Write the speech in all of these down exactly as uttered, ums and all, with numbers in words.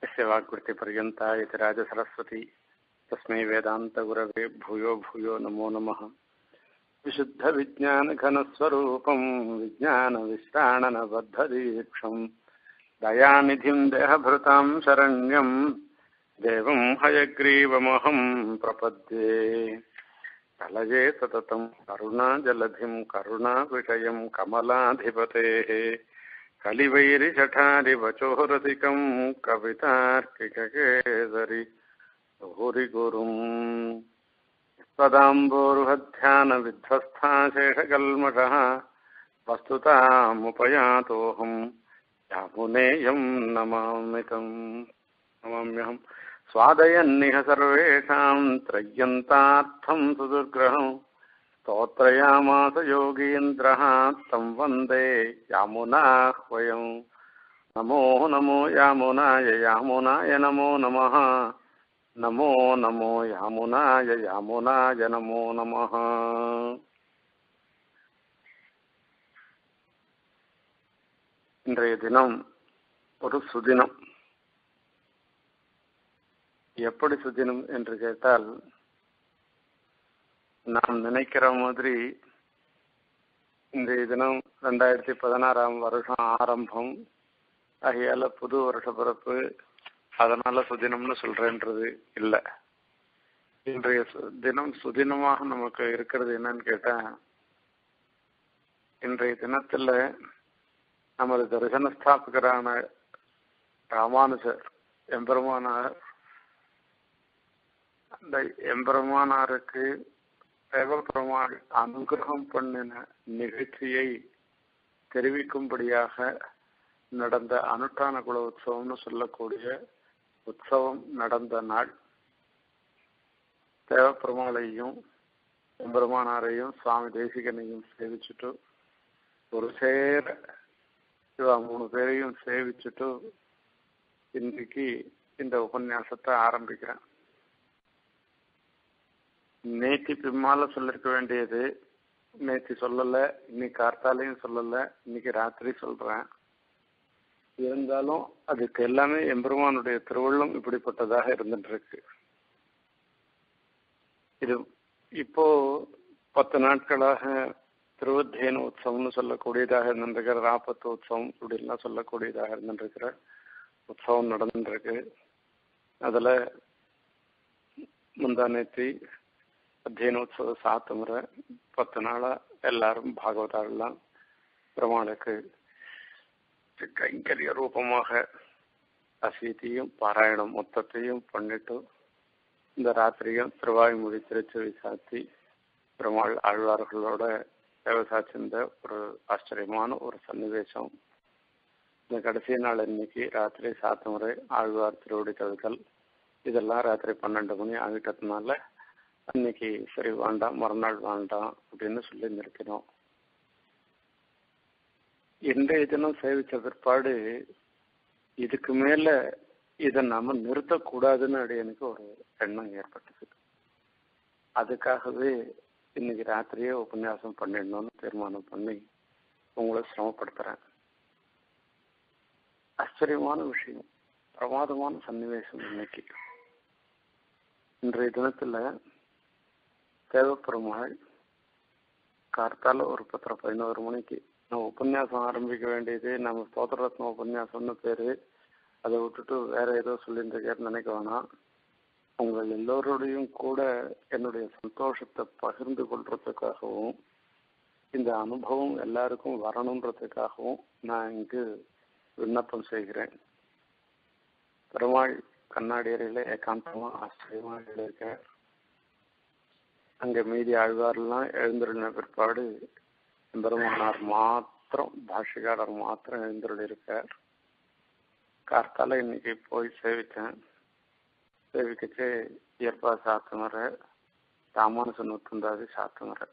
यस्य वाक्कृतिपर्यन्ता यतिराजसरस्वती तस्मै वेदान्तगुरवे भूयो भूयो नमो नमः। विशुद्धविज्ञानघनस्वरूपं विज्ञानविश्राणनबद्धदीक्षं दयानिधिं देहभृतां शरण्यं देवं हयग्रीवमहं प्रपद्ये। कलये सततं करुणाजलधिं करुणाविषयं कमलाधिपतेः कलिवैरिषठारिवचोरसिकं कवितार्किककेसरि गौरिगुरुम् त्वदाम्बोरुहध्यानविध्वस्थाशेषकल्मषः वस्तुतामुपयातोऽहं यामुनेयं नमाम्यहं नमाम्यहं स्वादयन्निह सर्वेषां त्रय्यन्तार्थं सुदुर्ग्रहं स्तोत्रयामास योगीन्द्रः तं वन्दे यामुनाह्वयं। नमो नमो यामुनाय यामुनाय नमो नमः। नमो नमो यामुनाय यामुनाय नमो नमः। இன்றைய தினம் ஒரு சுதினம். எப்படி சுதினம் என்று கேட்டால், நாம் நினைக்கிற மாதிரி இன்றைய தினம் ரெண்டாயிரத்தி பதினாறாம் வருஷம் ஆரம்பம் ஆகையால புது வருஷ பிறப்பு, அதனால சுதினம்னு சொல்றேன்றது இல்லை. இன்றைய தினம் சுதினமாக நமக்கு இருக்கிறது என்னன்னு கேட்டா, இன்றைய தினத்துல நமது தரிசன ஸ்தாபகரான ராமானுஜர் எம்பெருமானார், அந்த எம்பெருமானாருக்கு தேவபெருமாள் அனுகிரகம் பண்ணின நிகழ்ச்சியை தெரிவிக்கும்படியாக நடந்த அனுஷ்டான குல உற்சவம்னு சொல்லக்கூடிய உற்சவம் நடந்த நாள். தேவபெருமாளையும் எம்பெருமானாரையும் சுவாமி தேசிகனையும் சேவிச்சுட்டு ஒரு சேர இவா மூணு பேரையும் சேவிச்சுட்டு இன்னைக்கு இந்த உபன்யாசத்தை ஆரம்பிக்கிறேன். நேத்தி பின்னால சொல்லிருக்க வேண்டியது நேத்தி சொல்லல, இன்னைக்கு கார்த்தாலையும் சொல்லல, இன்னைக்கு ராத்திரி சொல்றேன். இருந்தாலும் அதுக்கு எல்லாமே எம்பெருமானுடைய திருவள்ளம் இப்படிப்பட்டதாக இருந்துட்டு இருக்கு. இது இப்போ பத்து நாட்களாக திருவத்தியன உற்சவம்னு சொல்லக்கூடியதாக இருந்துருக்கிற, ராப்பத்து உற்சவம் இப்படிலாம் சொல்லக்கூடியதாக இருந்துருக்கிற உற்சவம் நடந்துருக்கு. அதுல முந்தா நேத்தி அத்தியனோத்சவ சாத்து முறை பத்து நாளா எல்லாரும் பாகவதாரெல்லாம் பெருமாளுக்கு கைங்கரிய ரூபமாக அசீதியும் பாராயணம் மொத்தத்தையும் பண்ணிட்டு இந்த ராத்திரியும் திருவாய்மொழி திருச்செவி சாத்தி பெருமாள் ஆழ்வார்களோட தேவசாச்சிருந்த ஒரு ஆச்சரியமான ஒரு சன்னிவேசம். இந்த கடைசி நாள் இன்னைக்கு ராத்திரி சாத்து முறை ஆழ்வார் திருவடி தழுதல் இதெல்லாம் ராத்திரி பன்னெண்டு மணி ஆகிட்டதுனால அன்னைக்கு சரி வேண்டாம், மறுநாள் வேண்டாம் அப்படின்னு சொல்லி நிற்கிறோம். இன்றைய தினம் சேவிச்ச பிற்பாடு இதுக்கு மேல இதை நாம நிறுத்தக்கூடாதுன்னு எனக்கு ஒரு எண்ணம் ஏற்பட்டது. அதுக்காகவே இன்னைக்கு ராத்திரியே உபன்யாசம் பண்ணிடணும்னு தீர்மானம் பண்ணி உங்களை சிரமப்படுத்துறேன். ஆச்சரியமான விஷயம், பிரமாதமான சன்னிவேசம். இன்னைக்கு இன்றைய தினத்துல தேவப்பெருமாள் கார்த்தால ஒரு பத்தரை பதினோரு மணிக்கு நம்ம உபன்யாசம் ஆரம்பிக்க வேண்டியது, நம்ம ஸ்தோத்திரரத்ன உபன்யாசம்னு பேரு, அதை விட்டுட்டு வேற ஏதோ சொல்லியிருந்தேன்னு நினைக்க வேணாம். உங்கள் எல்லோருடையும் கூட என்னுடைய சந்தோஷத்தை பகிர்ந்து கொள்றதுக்காகவும் இந்த அனுபவம் எல்லாருக்கும் வரணுன்றதுக்காகவும் நான் இங்கு விண்ணப்பம் செய்கிறேன். பெருமாள் கண்ணாடி அறையில ஏகாந்தமா ஆச்சரியமா இருக்க, அங்க மீதி ஆழ்வாரெல்லாம் எழுந்திருந்த பிற்பாடு பெருமானார் மாத்திரம் பாஷிகாரர் மாத்திரம் எழுந்திருள் இருக்கார். கார்த்தால இன்னைக்கு போய் சேவித்தேன். சேவிக்கச்சு இயற்பா சாத்துமரை ராமானுஜன் நூத்தந்தாதி சாத்துமரை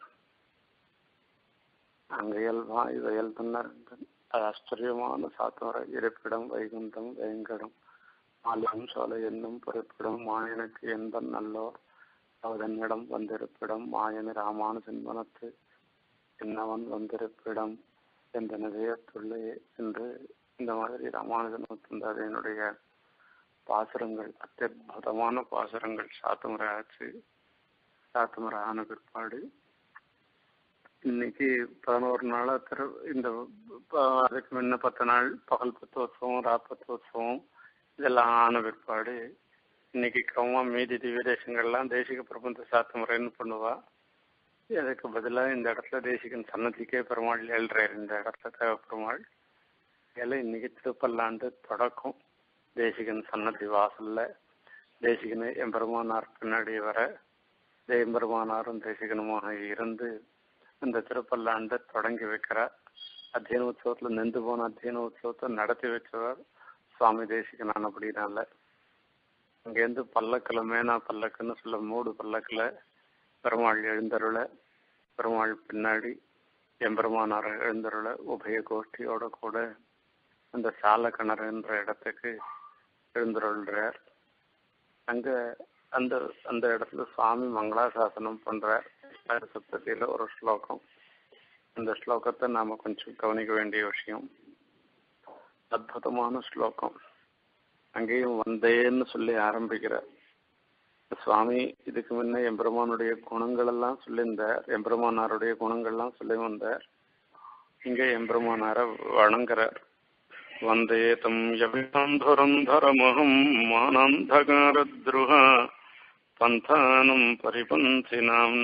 அங்க இயல்பா இது இயல்புன்னா அது ஆச்சரியமான சாத்துமரை. இருப்பிடம் வைகுந்தம் வேங்கடம் ஆலயம் சோலை என்னும் பொறுப்பிடம் மாயனுக்கு என்பன் நல்லோர் அவதன்னிடம் வந்திருப்பிடம் மாயனி ராமானுஜன் மனத்து என்னவன் வந்திருப்பிடம் என்ற நிலையத்துள்ளே என்று இந்த மாதிரி ராமானுஜன் நூத்தந்தாதியினுடைய பாசுரங்கள் அத்தியுதமான பாசுரங்கள் சாத்துமுறை ஆச்சு. சாத்துமுறை ஆன பிற்பாடு இன்னைக்கு பதினோரு நாளா திரு இந்த அதுக்கு முன்ன பத்து நாள் பகல் பத்தோத்சவம் ராப்பத்தோத்சவம் இதெல்லாம் ஆன பிற்பாடு இன்னைக்கு கிரமமா மீதி திவ்ய தேசங்கள்லாம் தேசிக பிரபந்த சாத்துமுறைன்னு பண்ணுவா. அதுக்கு பதிலாக இந்த இடத்துல தேசிகன் சன்னதிக்கே பெருமாள் ஏழ்றாரு. இந்த இடத்துல தேவ பெருமாள் ஏழை இன்னைக்கு திருப்பல்லாண்டு தொடக்கம். தேசிகன் சன்னதி வாசல்ல தேசிகனை எம்பெருமானார் பின்னாடி வர எம்பெருமானாரும் தேசிகனுமாக இருந்து இந்த திருப்பல்லாண்டை தொடங்கி வைக்கிறார். அத்தியன உற்சவத்துல நின்று போன அத்தியன உற்சவத்தை நடத்தி வச்சவர் சுவாமி தேசிகனான். அப்படினால அங்கேருந்து பல்லக்கில் மேனா பல்லக்குன்னு சொல்ல மூடு பல்லக்கில் பெருமாள் எழுந்தருள, பெருமாள் பின்னாடி எம்பெருமானார் எழுந்தருள உபய கோஷ்டியோட கூட அந்த சால கிணறுன்ற இடத்துக்கு எழுந்தருள்றார். அங்க அந்த அந்த இடத்துல சுவாமி மங்களாசாசனம் பண்றார். சப்தத்தில ஒரு ஸ்லோகம். அந்த ஸ்லோகத்தை நாம கொஞ்சம் கவனிக்க வேண்டிய விஷயம். அற்புதமான ஸ்லோகம். அங்கேயும் வந்தேன்னு சொல்லி ஆரம்பிக்கிறார் சுவாமி. இதுக்கு முன்ன எம்பெருமானுடைய குணங்கள் எல்லாம் சொல்லியிருந்தார், எம்பெருமானாருடைய குணங்கள்லாம் சொல்லி வந்தார். இங்க எம்பெருமானார வணங்குறார். வந்தே தம் யபிதரமஹம் மானந்தகாரத்ருஹ பந்தானம் பரிபந்தினாம்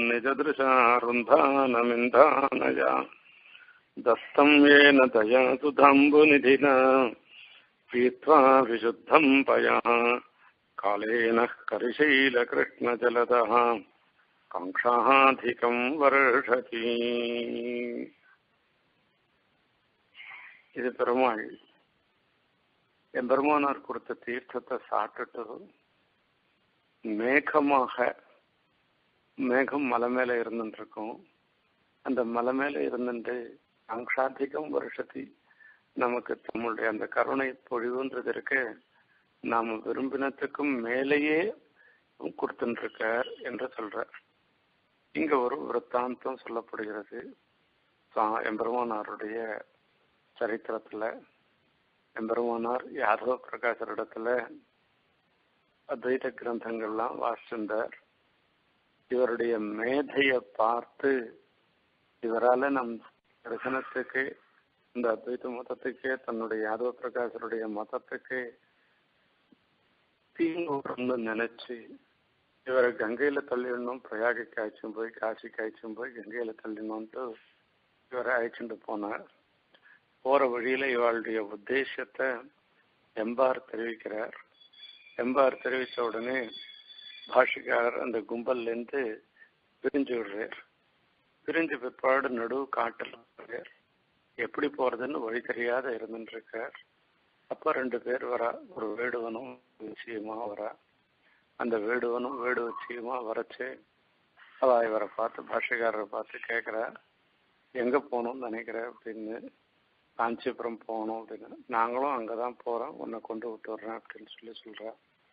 நிஜதிருஷாருந்தானமிந்தானயா தஸ்தம் ஏன தயா சுதாம்புநிதினா பீத்வா விசுத்தம் பயா காலேன கரிசைல கிருஷ்ணஜலதः காங்க்ஷாதிகம் வருஷதி. இது பெருமாள் எம்பெருமானார் கொடுத்த தீர்த்தத்தை சாப்பிட்டுட்டு மேகமாக, மேகம் மலை மேல இருந்துட்டு இருக்கும். அந்த மலை மேல இருந்துட்டு காங்க்ஷாதிகம் வருஷத்தி, நமக்கு நம்மளுடைய அந்த கருணை பொழிவுன்றது இருக்கு, நாம விரும்பினத்துக்கும் மேலேயே கொடுத்துட்டு இருக்கார் என்று சொல்றார். இங்க ஒரு விருத்தாந்தம் சொல்லப்படுகிறது. எம்பெருமானாருடைய சரித்திரத்துல எம்பெருமானார் யாதவ பிரகாசரிடத்துல அத்வைத கிரந்தங்கள்லாம் வாசிச்சிருந்தார். இவருடைய மேதையை பார்த்து இவரால நம் தரிசனத்துக்கு, இந்த அத்வைத மதத்துக்கே, தன்னுடைய யாதவ பிரகாசருடைய மதத்துக்கு தீங்கு நினைச்சு இவரை கங்கையில தள்ளிடணும், பிரயாகை காய்ச்சும் போய் காசி காய்ச்சும் போய் கங்கையில தள்ளிடணும்ட்டு இவரை அழைச்சிட்டு போனார். போற வழியில இவளுடைய உத்தேசத்தை எம்பார் தெரிவிக்கிறார். எம்பார் தெரிவித்த உடனே பாஷிக்காரர் அந்த கும்பல்ல இருந்து பிரிஞ்சு விடுறார். பிரிஞ்சு பிற்பாடு நடுவு காட்டில் எப்படி போறதுன்னு வழி தெரியாத இருந்துட்டு இருக்கார். அப்ப ரெண்டு பேர் வரா. ஒரு வேடுவனும் விஷயமா வரா. அந்த வேடுவனும் வேடு விஷயமா வரச்சு அவ இவரை பார்த்து பாஷிக்காரரை பார்த்து கேட்கிறா, எங்க போகணும்னு நினைக்கிற அப்படின்னு. காஞ்சிபுரம் போகணும் அப்படின்னு. நாங்களும் அங்கதான் போறோம், உன்னை கொண்டு விட்டு வர்றேன் அப்படின்னு சொல்லி சொல்றா.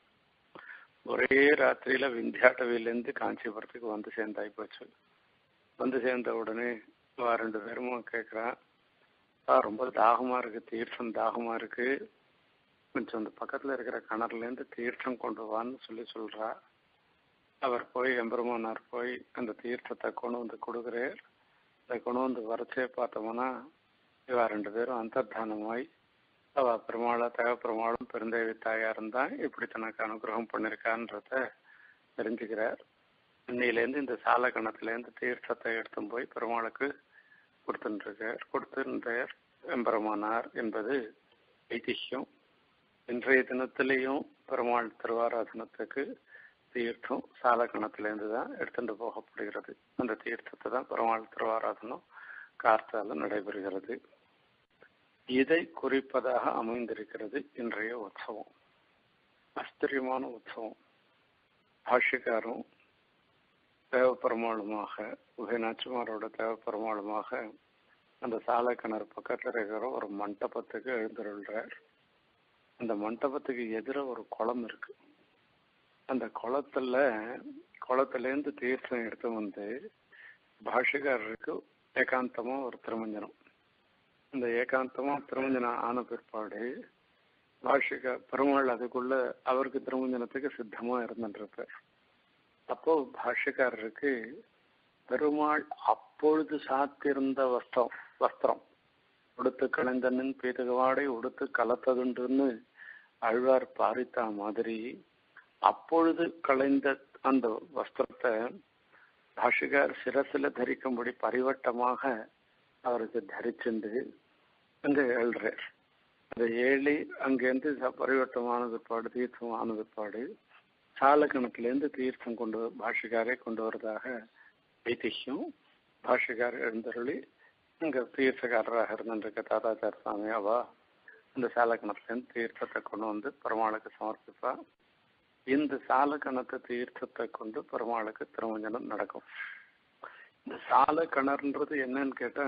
ஒரே ராத்திரியில விந்தியாட்டவிலேருந்து காஞ்சிபுரத்துக்கு வந்து சேர்ந்தாய் போச்சு. வந்து சேர்ந்த உடனே ரெண்டு பேருமா கேட்குறான், ரொம்ப தாகமா இருக்கு, தீர்த்தம் தாகமா இருக்கு, கொஞ்சம் அந்த பக்கத்துல இருக்கிற கிணறுல இருந்து தீர்த்தம் கொண்டு வான்னு சொல்லி சொல்றா. அவர் போய் எம்பெருமானார் போய் அந்த தீர்த்தத்தை கொண்டு வந்து கொடுக்குறார். அதை கொண்டு வந்து வரைச்சே பார்த்தோம்னா இவா ரெண்டு பேரும் அந்தர்தானமாய் அவ பெருமாளா தக பெருமாளும் பெருந்தேவி தாயாரும் தான் இப்படி தனக்கு அனுகிரகம் பண்ணிருக்கான்றத தெரிஞ்சுக்கிறார். இன்னையிலேருந்து இந்த சால கணத்துலேருந்து தீர்த்தத்தை எடுத்து போய் பெருமாளுக்கு கொடுத்துருக்கார் கொடுத்துருந்தார் எம்பெருமானார் என்பது ஐதிஹ்யம். இன்றைய தினத்திலையும் பெருமாள் திருவாராதனத்துக்கு தீர்த்தம் சால கணத்திலேருந்து தான் எடுத்துட்டு போகப்படுகிறது. அந்த தீர்த்தத்தை தான் பெருமாள் திருவாராதனம் கார்த்தால நடைபெறுகிறது. இதை குறிப்பதாக அமைந்திருக்கிறது இன்றைய உற்சவம். ஆச்சரியமான உற்சவம். பாஷ்யக்காரும் தேவப்பெருமாளுமாக, உபயநாச்சிமாரோட தேவப்பெருமாளுமாக அந்த சாலை கிணறு பக்கத்தில் இருக்கிற ஒரு மண்டபத்துக்கு எழுந்துள்ளார். அந்த மண்டபத்துக்கு எதிர ஒரு குளம் இருக்கு. அந்த குளத்துல குளத்துலேருந்து தீர்த்தம் எடுத்து வந்து பாஷ்யக்காரருக்கு ஏகாந்தமா ஒரு திருமஞ்சனம். இந்த ஏகாந்தமா திருமஞ்சனம் ஆன பிற்பாடு பாஷிக பெருமாள் அதுக்குள்ள அவருக்கு திருமஞ்சனத்துக்கு சித்தமா இருந்துருப்பார். அப்போ பாஷ்யக்காரருக்கு பெருமாள் அப்பொழுது சாத்திருந்த வஸ்திரம் வஸ்திரம் உடுத்து கலைந்தனின் பீதகவாடை உடுத்து கலத்ததுண்டுன்னு அழ்வார் பாரித்தா மாதிரி அப்பொழுது கலைந்த அந்த வஸ்திரத்தை பாஷிகார் சிரசில தரிக்கும்படி பரிவட்டமாக அவருக்கு தரிச்சுண்டு அங்க எழுறார். அந்த ஏழி அங்கேருந்து பரிவட்டமானது பாடு தீர்த்தமானது பாடு சாலக்கணத்திலேருந்து தீர்த்தம் கொண்டு பாஷிகாரை கொண்டு வரதாக ஐதிஹ்யம். பாஷிகார் எழுந்தருளி அங்க தீர்த்தக்காரராக இருந்திருக்க தாத்தாச்சார சாமியாவா இந்த சாலக்கணத்திலேருந்து தீர்த்தத்தை கொண்டு வந்து பெருமாளுக்கு சமர்ப்பிப்பா. இந்த சாலக்கணத்தை தீர்த்தத்தை கொண்டு பெருமாளுக்கு திருமஞ்சனம் நடக்கும். இந்த சால கிணறுன்றது என்னன்னு கேட்டா,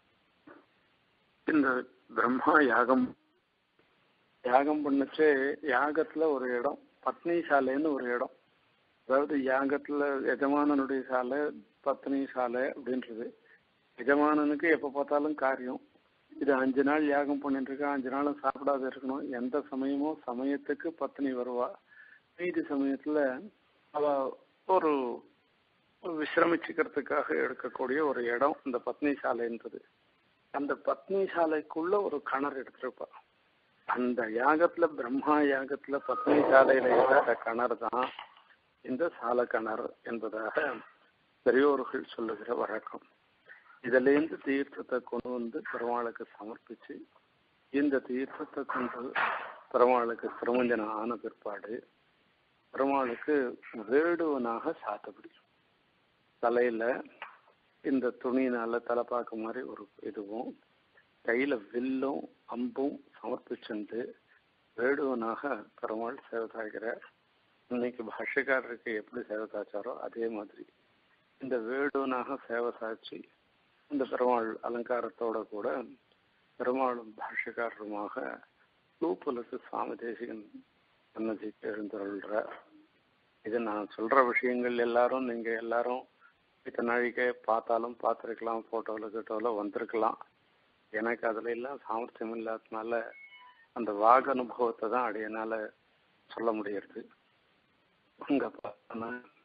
இந்த பிரம்மா யாகம் யாகம் பண்ணச்சே யாகத்துல ஒரு இடம் பத்னி சாலைன்னு ஒரு இடம், அதாவது யாகத்துல எஜமானனுடைய சாலை பத்னி சாலை அப்படின்றது. எஜமானனுக்கு எப்ப பார்த்தாலும் காரியம், இது அஞ்சு நாள் யாகம் பண்ணிட்டு இருக்கா, அஞ்சு நாளும் சாப்பிடாத இருக்கணும், எந்த சமயமோ சமயத்துக்கு பத்னி வருவா, மீதி சமயத்துல அவ ஒரு விசிரமிச்சுக்கிறதுக்காக எடுக்கக்கூடிய ஒரு இடம் இந்த பத்னி சாலைன்றது. அந்த பத்னி சாலைக்குள்ள ஒரு கிணறு எடுத்திருப்பா. அந்த யாகத்துல பிரம்மா யாகத்துல பத்னி சாலையில இருக்கிற கிணறு தான் இந்த சால கிணறு என்பதாக பெரியோர்கள் சொல்லுகிற வழக்கம். இதுல இருந்து தீர்த்தத்தை கொண்டு வந்து பெருமாளுக்கு சமர்ப்பிச்சு இந்த தீர்த்தத்தை கொண்டு பெருமாளுக்கு திருமஞ்சனம் ஆன பிற்பாடு பெருமாளுக்கு வேடுவனாக சாத்தப்படி தலையில இந்த துணியினால தலைப்பாக்கு மாதிரி ஒரு இதுவும் கையில வில்லும் அம்பும் சமர்ப்பிச்சுண்டு வேடுவனாக பெருமாள் சேவை சாய்கிறார். இன்னைக்கு பாஷ்யக்காரருக்கு எப்படி சேவை சாய்ச்சாரோ அதே மாதிரி இந்த வேடுவனாக சேவை சாய்ச்சி இந்த பெருமாள் அலங்காரத்தோட கூட பெருமாளும் பாஷ்யக்காரருமாக தூப்புலத்து சுவாமி தேசிகன் சன்னதிக்கு எழுந்தருள்றார். இது நான் சொல்ற விஷயங்கள் எல்லாரும் நீங்க எல்லாரும் இத்தனை நாளைக்கே பார்த்தாலும் பார்த்துருக்கலாம், போட்டோவில் கிட்டோவில் வந்திருக்கலாம். எனக்கு அதுல எல்லாம் சாமர்த்தியம் இல்லாததுனால அந்த வாக அனுபவத்தை தான் அடையனால சொல்ல முடியறது. அங்க பார்த்தோன்னா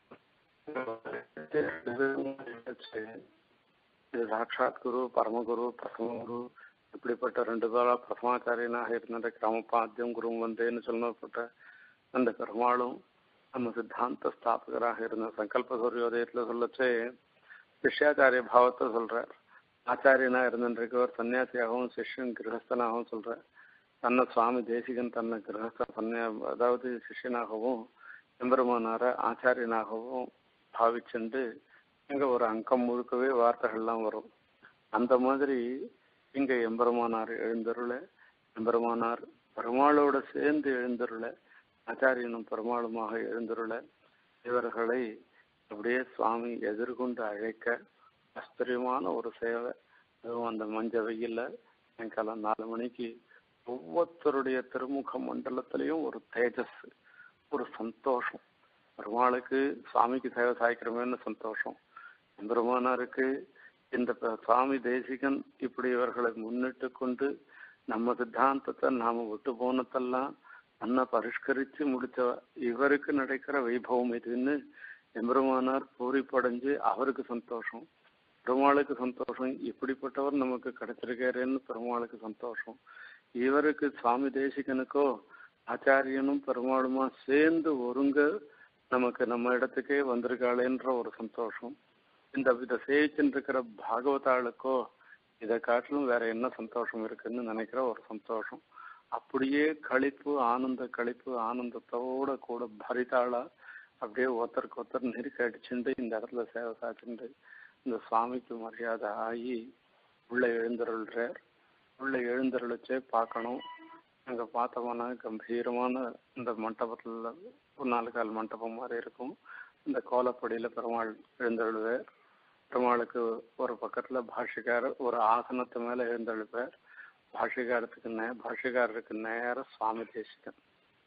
இது சாட்சாத் குரு பரமகுரு பிரசமகுரு இப்படிப்பட்ட ரெண்டு பேரா பிரசமாச்சாரியனாக இருந்த கிராமபாத்தியம் குரு வந்தேன்னு சொல்லப்பட்ட அந்த பெருமாளும் நம்ம சித்தாந்த ஸ்தாபகராக இருந்த சங்கல்ப சூரியோதயத்துல சொல்லச்சே சிஷ்யாச்சாரிய பாவத்தை சொல்றார். ஆச்சாரியனா இருந்திருக்கவர் சன்னியாசியாகவும் சிஷ்யன் கிரகஸ்தனாகவும் சொல்றார். தன்னை சுவாமி தேசிகன் தன்னை கிரகஸ்த சன்னியா அதாவது சிஷ்யனாகவும் எம்பெருமானார ஆச்சாரியனாகவும் பாவிச்சுண்டு இங்க ஒரு அங்கம் முழுக்கவே வார்த்தைகள்லாம் வரும். அந்த மாதிரி இங்க எம்பெருமானார் எழுந்தருள எம்பெருமானார் பெருமாளோட சேர்ந்து எழுந்தருள ஆச்சாரியனும் பெருமாளுமாக எழுந்தருள இவர்களை அப்படியே சுவாமி எதிர்கொண்டு அழைக்க ஆச்சரியமான ஒரு சேவை. அதுவும் அந்த மஞ்ச வெயில்ல சாயங்காலம் நாலு மணிக்கு ஒவ்வொருத்தருடைய திருமுக மண்டலத்திலையும் ஒரு தேஜஸ், ஒரு சந்தோஷம். பெருமாளுக்கு சுவாமிக்கு சேவை சாய்க்கிறோமேன்னு சந்தோஷம், பெருமானாருக்கு இந்த சுவாமி தேசிகன் இப்படி இவர்களை முன்னிட்டு கொண்டு நம்ம சித்தாந்தத்தை நாம விட்டு போனதெல்லாம் அண்ணா பரிஷ்கரிச்சு முடிச்ச இவருக்கு நடக்கிற வைபவம் இதுன்னு எம்பெருமானார் பூரிப்படைஞ்சு அவருக்கு சந்தோஷம், பெருமாளுக்கு சந்தோஷம். இப்படிப்பட்டவர் நமக்கு கிடைச்சிருக்காருன்னு பெருமாளுக்கு சந்தோஷம். இவருக்கு சுவாமி தேசிகனுக்கோ ஆச்சாரியனும் பெருமாளுமா சேர்ந்து ஒருங்க நமக்கு நம்ம இடத்துக்கே வந்திருக்காளேன்ற ஒரு சந்தோஷம். இந்த இதை சேவிச்சுட்டு இருக்கிற பாகவதாளுக்கோ இதை காட்டிலும் வேற என்ன சந்தோஷம் இருக்குன்னு நினைக்கிற ஒரு சந்தோஷம். அப்படியே களிப்பு ஆனந்த களிப்பு ஆனந்தத்தோட கூட பரிதாளா அப்படியே ஒருத்தருக்கு ஒருத்தர் நெருக்கி அடிச்சுட்டு இந்த இடத்துல சேவை சாச்சுண்டு இந்த சுவாமிக்கு மரியாதை ஆகி உள்ள எழுந்தருள்றார். உள்ள எழுந்தருளிச்சே பார்க்கணும். அங்க பார்த்தோம்னா கம்பீரமான இந்த மண்டபத்துல ஒரு நாலு கால் மண்டபம் மாதிரி இருக்கும். இந்த கோலப்படியில பெருமாள் எழுந்தருள்வார். பெருமாளுக்கு ஒரு பக்கத்துல பாஷ்யக்காரர் ஒரு ஆசனத்து மேல எழுந்தருள்வார். பாஷ்யக்காரத்துக்கு நே பாஷ்யக்காரருக்கு நேர சுவாமி தேசிகன்.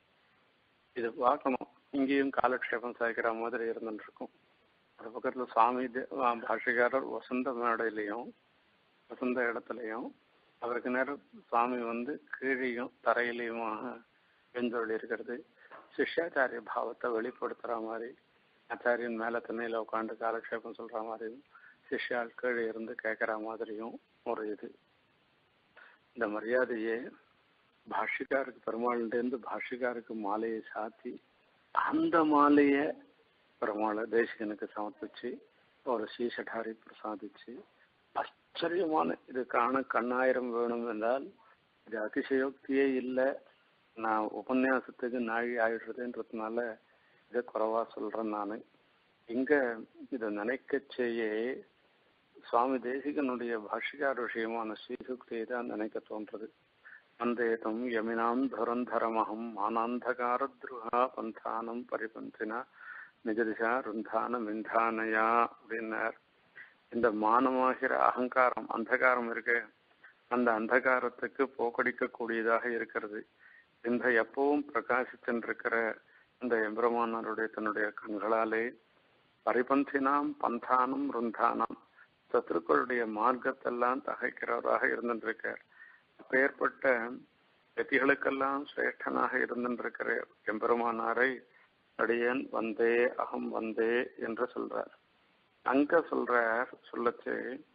இது பார்க்கணும். இங்கேயும் காலக்ஷேபம் சாய்க்கிற மாதிரி இருந்துட்டு இருக்கும். ஒரு பக்கத்துல சுவாமி பாஷ்யக்காரர் வசந்த மேடையிலையும் வசந்த இடத்துலையும் அவருக்கு நேரம் சுவாமி வந்து கீழையும் தரையிலையுமாக எழுந்தொழி இருக்கிறது. சிஷ்யாச்சாரிய பாவத்தை வெளிப்படுத்துற மாதிரி ஆச்சாரியன் மேல திண்ணையில உட்காந்து காலக்ஷேபம் சொல்ற மாதிரியும் சிஷ்யால் கீழே இருந்து கேட்கிற மாதிரியும் ஒரு இது. இந்த மரியாதையே பாஷிகாருக்கு பெருமாள்கிட்டேருந்து பாஷிகாருக்கு மாலையை சாத்தி அந்த மாலையை பெருமாளை தேசிகனுக்கு சமர்ப்பிச்சு ஒரு சீசடாரி பிரசாதிச்சு ஆச்சரியமான இது காண கண்ணாயிரம் வேணும் என்றால் இது அதிசயோக்தியே இல்லை. நான் உபன்யாசத்துக்கு நாழி ஆயிடுறதுன்றதுனால இதை குறைவா சொல்றேன். நான் இங்க இதை நினைக்க செய்ய சுவாமி தேசிகனுடைய பாஷிகார விஷயமான ஸ்ரீசுக்தியை தான் நினைக்க தோன்றது. வந்தேதம் யமினாம் துரந்தரமகம் மானாந்தகார துருகா பந்தானம் பரிபந்தினா நிஜதிஷா ருந்தான மிந்தானயா அப்படின்னார். இந்த மானமாகிற அகங்காரம் அந்தகாரம் இருக்கு, அந்த அந்தகாரத்துக்கு போக்கடிக்கக்கூடியதாக இருக்கிறது. இந்த எப்பவும் பிரகாசிச்சுருக்கிற இந்த எம்பெருமானாருடைய தன்னுடைய கண்களாலே பரிபந்தினாம் பந்தானம் ருந்தானம் சத்துருக்களுடைய மார்க்கத்தெல்லாம் தகைக்கிறவராக இருந்துருக்கார். அப்பேற்பட்ட வெற்றிகளுக்கெல்லாம் சிரேஷ்டனாக இருந்திருக்கிற எம்பெருமானாரை அடியேன் வந்தே அகம் வந்தே என்று சொல்றார். அங்க சொல்றார் சொல்லச்சு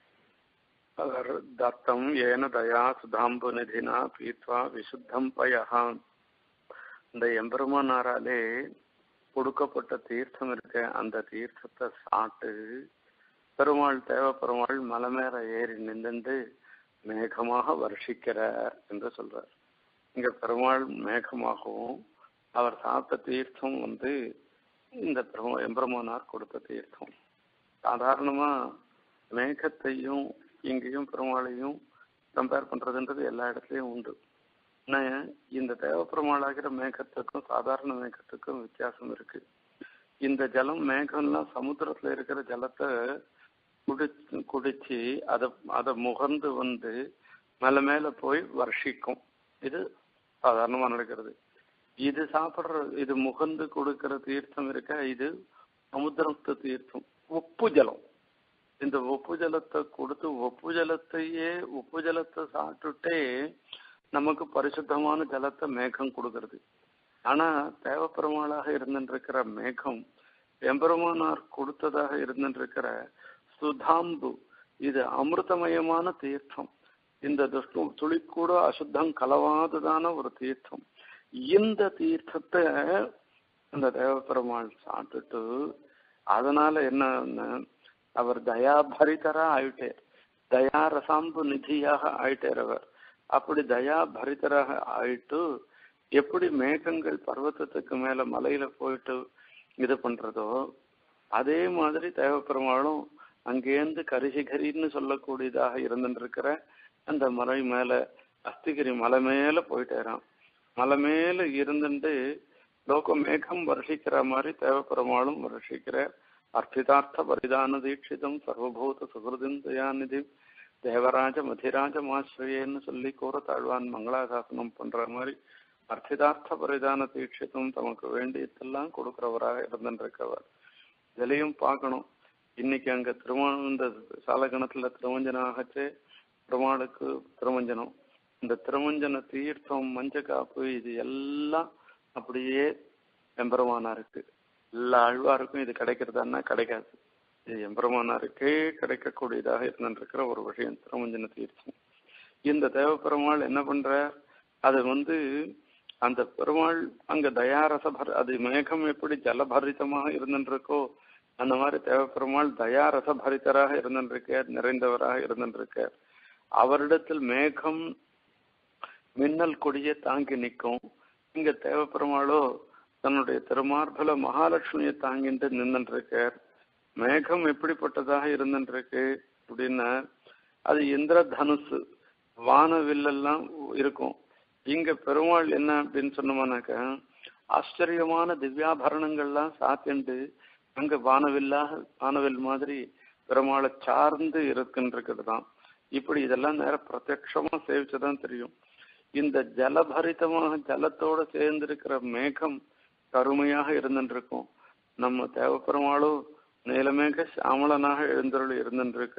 அவர் தத்தம் ஏன தயா சுதாம்பு நிதினா பீத்வா விசுத்தம் பயஹா. இந்த எம்பெருமானாராலே கொடுக்கப்பட்ட தீர்த்தம் இருக்க அந்த தீர்த்தத்தை சாப்பிட்டு பெருமாள் தேவ பெருமாள் மலை மேல ஏறி நின்று மேகமாக வருஷிக்கிறார் என்று சொல்றார். இங்க பெருமாள் மேகமாகவும் அவர் சாப்பிட்ட தீர்த்தம் வந்து இந்த பெருமா எம்பெருமானார் கொடுத்த தீர்த்தம். சாதாரணமா மேகத்தையும் இங்கேயும் பெருமாளையும் கம்பேர் பண்றதுன்றது எல்லா இடத்துலையும் உண்டு. ஆனா இந்த தேவ பெருமாளாகிற மேகத்துக்கும் சாதாரண மேகத்துக்கும் வித்தியாசம் இருக்கு. இந்த ஜலம் மேகம்லாம் சமுத்திரத்துல இருக்கிற ஜலத்தை குடிச்சு குடிச்சு அதை அதை முகர்ந்து வந்து மேல மேல போய் வருஷிக்கும். இது சாதாரணமா நடக்கிறது. இது சாப்பிட்ற இது முகர்ந்து கொடுக்கிற தீர்த்தம் இருக்க இது சமுத்திரத்து தீர்த்தம், உப்பு ஜலம். இந்த உப்பு ஜலத்தை கொடுத்து உப்பு ஜலத்தையே உப்பு ஜலத்தை சாப்பிட்டுட்டே நமக்கு பரிசுத்தமான ஜலத்தை மேகம் கொடுக்கறது. ஆனா தேவப்பெருமாளாக இருந்துருக்கிற மேகம் எம்பெருமானார் கொடுத்ததாக இருந்துருக்கிற சுதாம்பு இது அமிர்தமயமான தீர்த்தம். இந்த துஷ்டம் துளி கூட அசுத்தம் கலவாததான ஒரு தீர்த்தம். இந்த தீர்த்தத்தை இந்த தேவப்பெருமாள் சாப்பிட்டுட்டு அதனால என்ன அவர் தயாபரிதரா ஆயிட்டார், தயா ரசாம்பு நிதியாக ஆயிட்டார் அவர். அப்படி தயா பரிதராக ஆயிட்டு எப்படி மேகங்கள் பர்வத்தத்துக்கு மேல மலையில போயிட்டு இது பண்றதோ அதே மாதிரி தேவப்பெருமாளும் அங்கேருந்து கரிசிகரின்னு சொல்லக்கூடியதாக இருந்துருக்கிற அந்த மலை மேல அஸ்திகிரி மலை மேல போயிட்டேறான். மலை மேல இருந்துட்டு லோக மேகம் வருஷிக்கிற மாதிரி தேவப்பெருமாளும் வருஷிக்கிற அர்த்திதார்த்த பரிதான தீட்சிதம் சர்வபூத சுகிருதின் தயாநிதி தேவராஜ மதிராஜ மாஸ்ரேன்னு சொல்லி கூற தாழ்வான் மங்களாசாசனம் பண்ற மாதிரி அர்த்திதார்த்த பரிதான தீட்சிதம் தமக்கு வேண்டியதெல்லாம் கொடுக்கிறவராக இருந்துருக்கவர். இதுலையும் பார்க்கணும். இன்னைக்கு அங்க திருமணம் இந்த சாலகணத்துல திருமஞ்சனம் ஆகச்சே பெருமாளுக்கு திருமஞ்சனம், இந்த திருமஞ்சன தீர்த்தம் மஞ்ச காப்பு இது எல்லாம் அப்படியே எம்பெருமானாருக்கு எல்லா ஆழ்வாருக்கும் இது கிடைக்கிறதான்னா கிடைக்காது. இது எம்பெருமானாருக்கே கிடைக்கக்கூடியதாக இருந்துருக்கிற ஒரு விஷயம் திருமஞ்சன தீர்த்தம். இந்த தேவப்பெருமாள் என்ன பண்ற அது வந்து அந்த பெருமாள் அங்க தயாரசபர் அது மேகம் எப்படி ஜலபரிதமாக இருந்துருக்கோ அந்த மாதிரி தேவப்பெருமாள் தயாரசபரிதராக இருந்துருக்கார், நிறைந்தவராக இருந்துருக்கார். அவரிடத்தில் மேகம் மின்னல் கொடியை தாங்கி நிற்கும். இங்க தேவப்பெருமாளோ தன்னுடைய திருமார்பல மகாலட்சுமியை தாங்கிட்டு நின்றுருக்கார். மேகம் எப்படிப்பட்டதாக இருந்துருக்கு அப்படின்னா அது இந்திர தனுசு வானவில்லாம் இருக்கும். இங்க பெருமாள் என்ன அப்படின்னு சொன்னோம்னாக்க ஆச்சரியமான திவ்யாபரணங்கள்லாம் சாத்திண்டு அங்க வானவில்லாக வானவில் மாதிரி பெருமாளை சார்ந்து இருக்குன்றது தான். இப்படி இதெல்லாம் நேர பிரத்யட்சமா சேவிச்சுதான் தெரியும். இந்த ஜலபரிதமாக ஜலத்தோட சேர்ந்திருக்கிற மேகம் கருமையாக இருந்துருக்கும். நம்ம தேவப்பெருமாளும் நீலமேக சாமளனாக எழுந்தருள் இருந்துருக்க.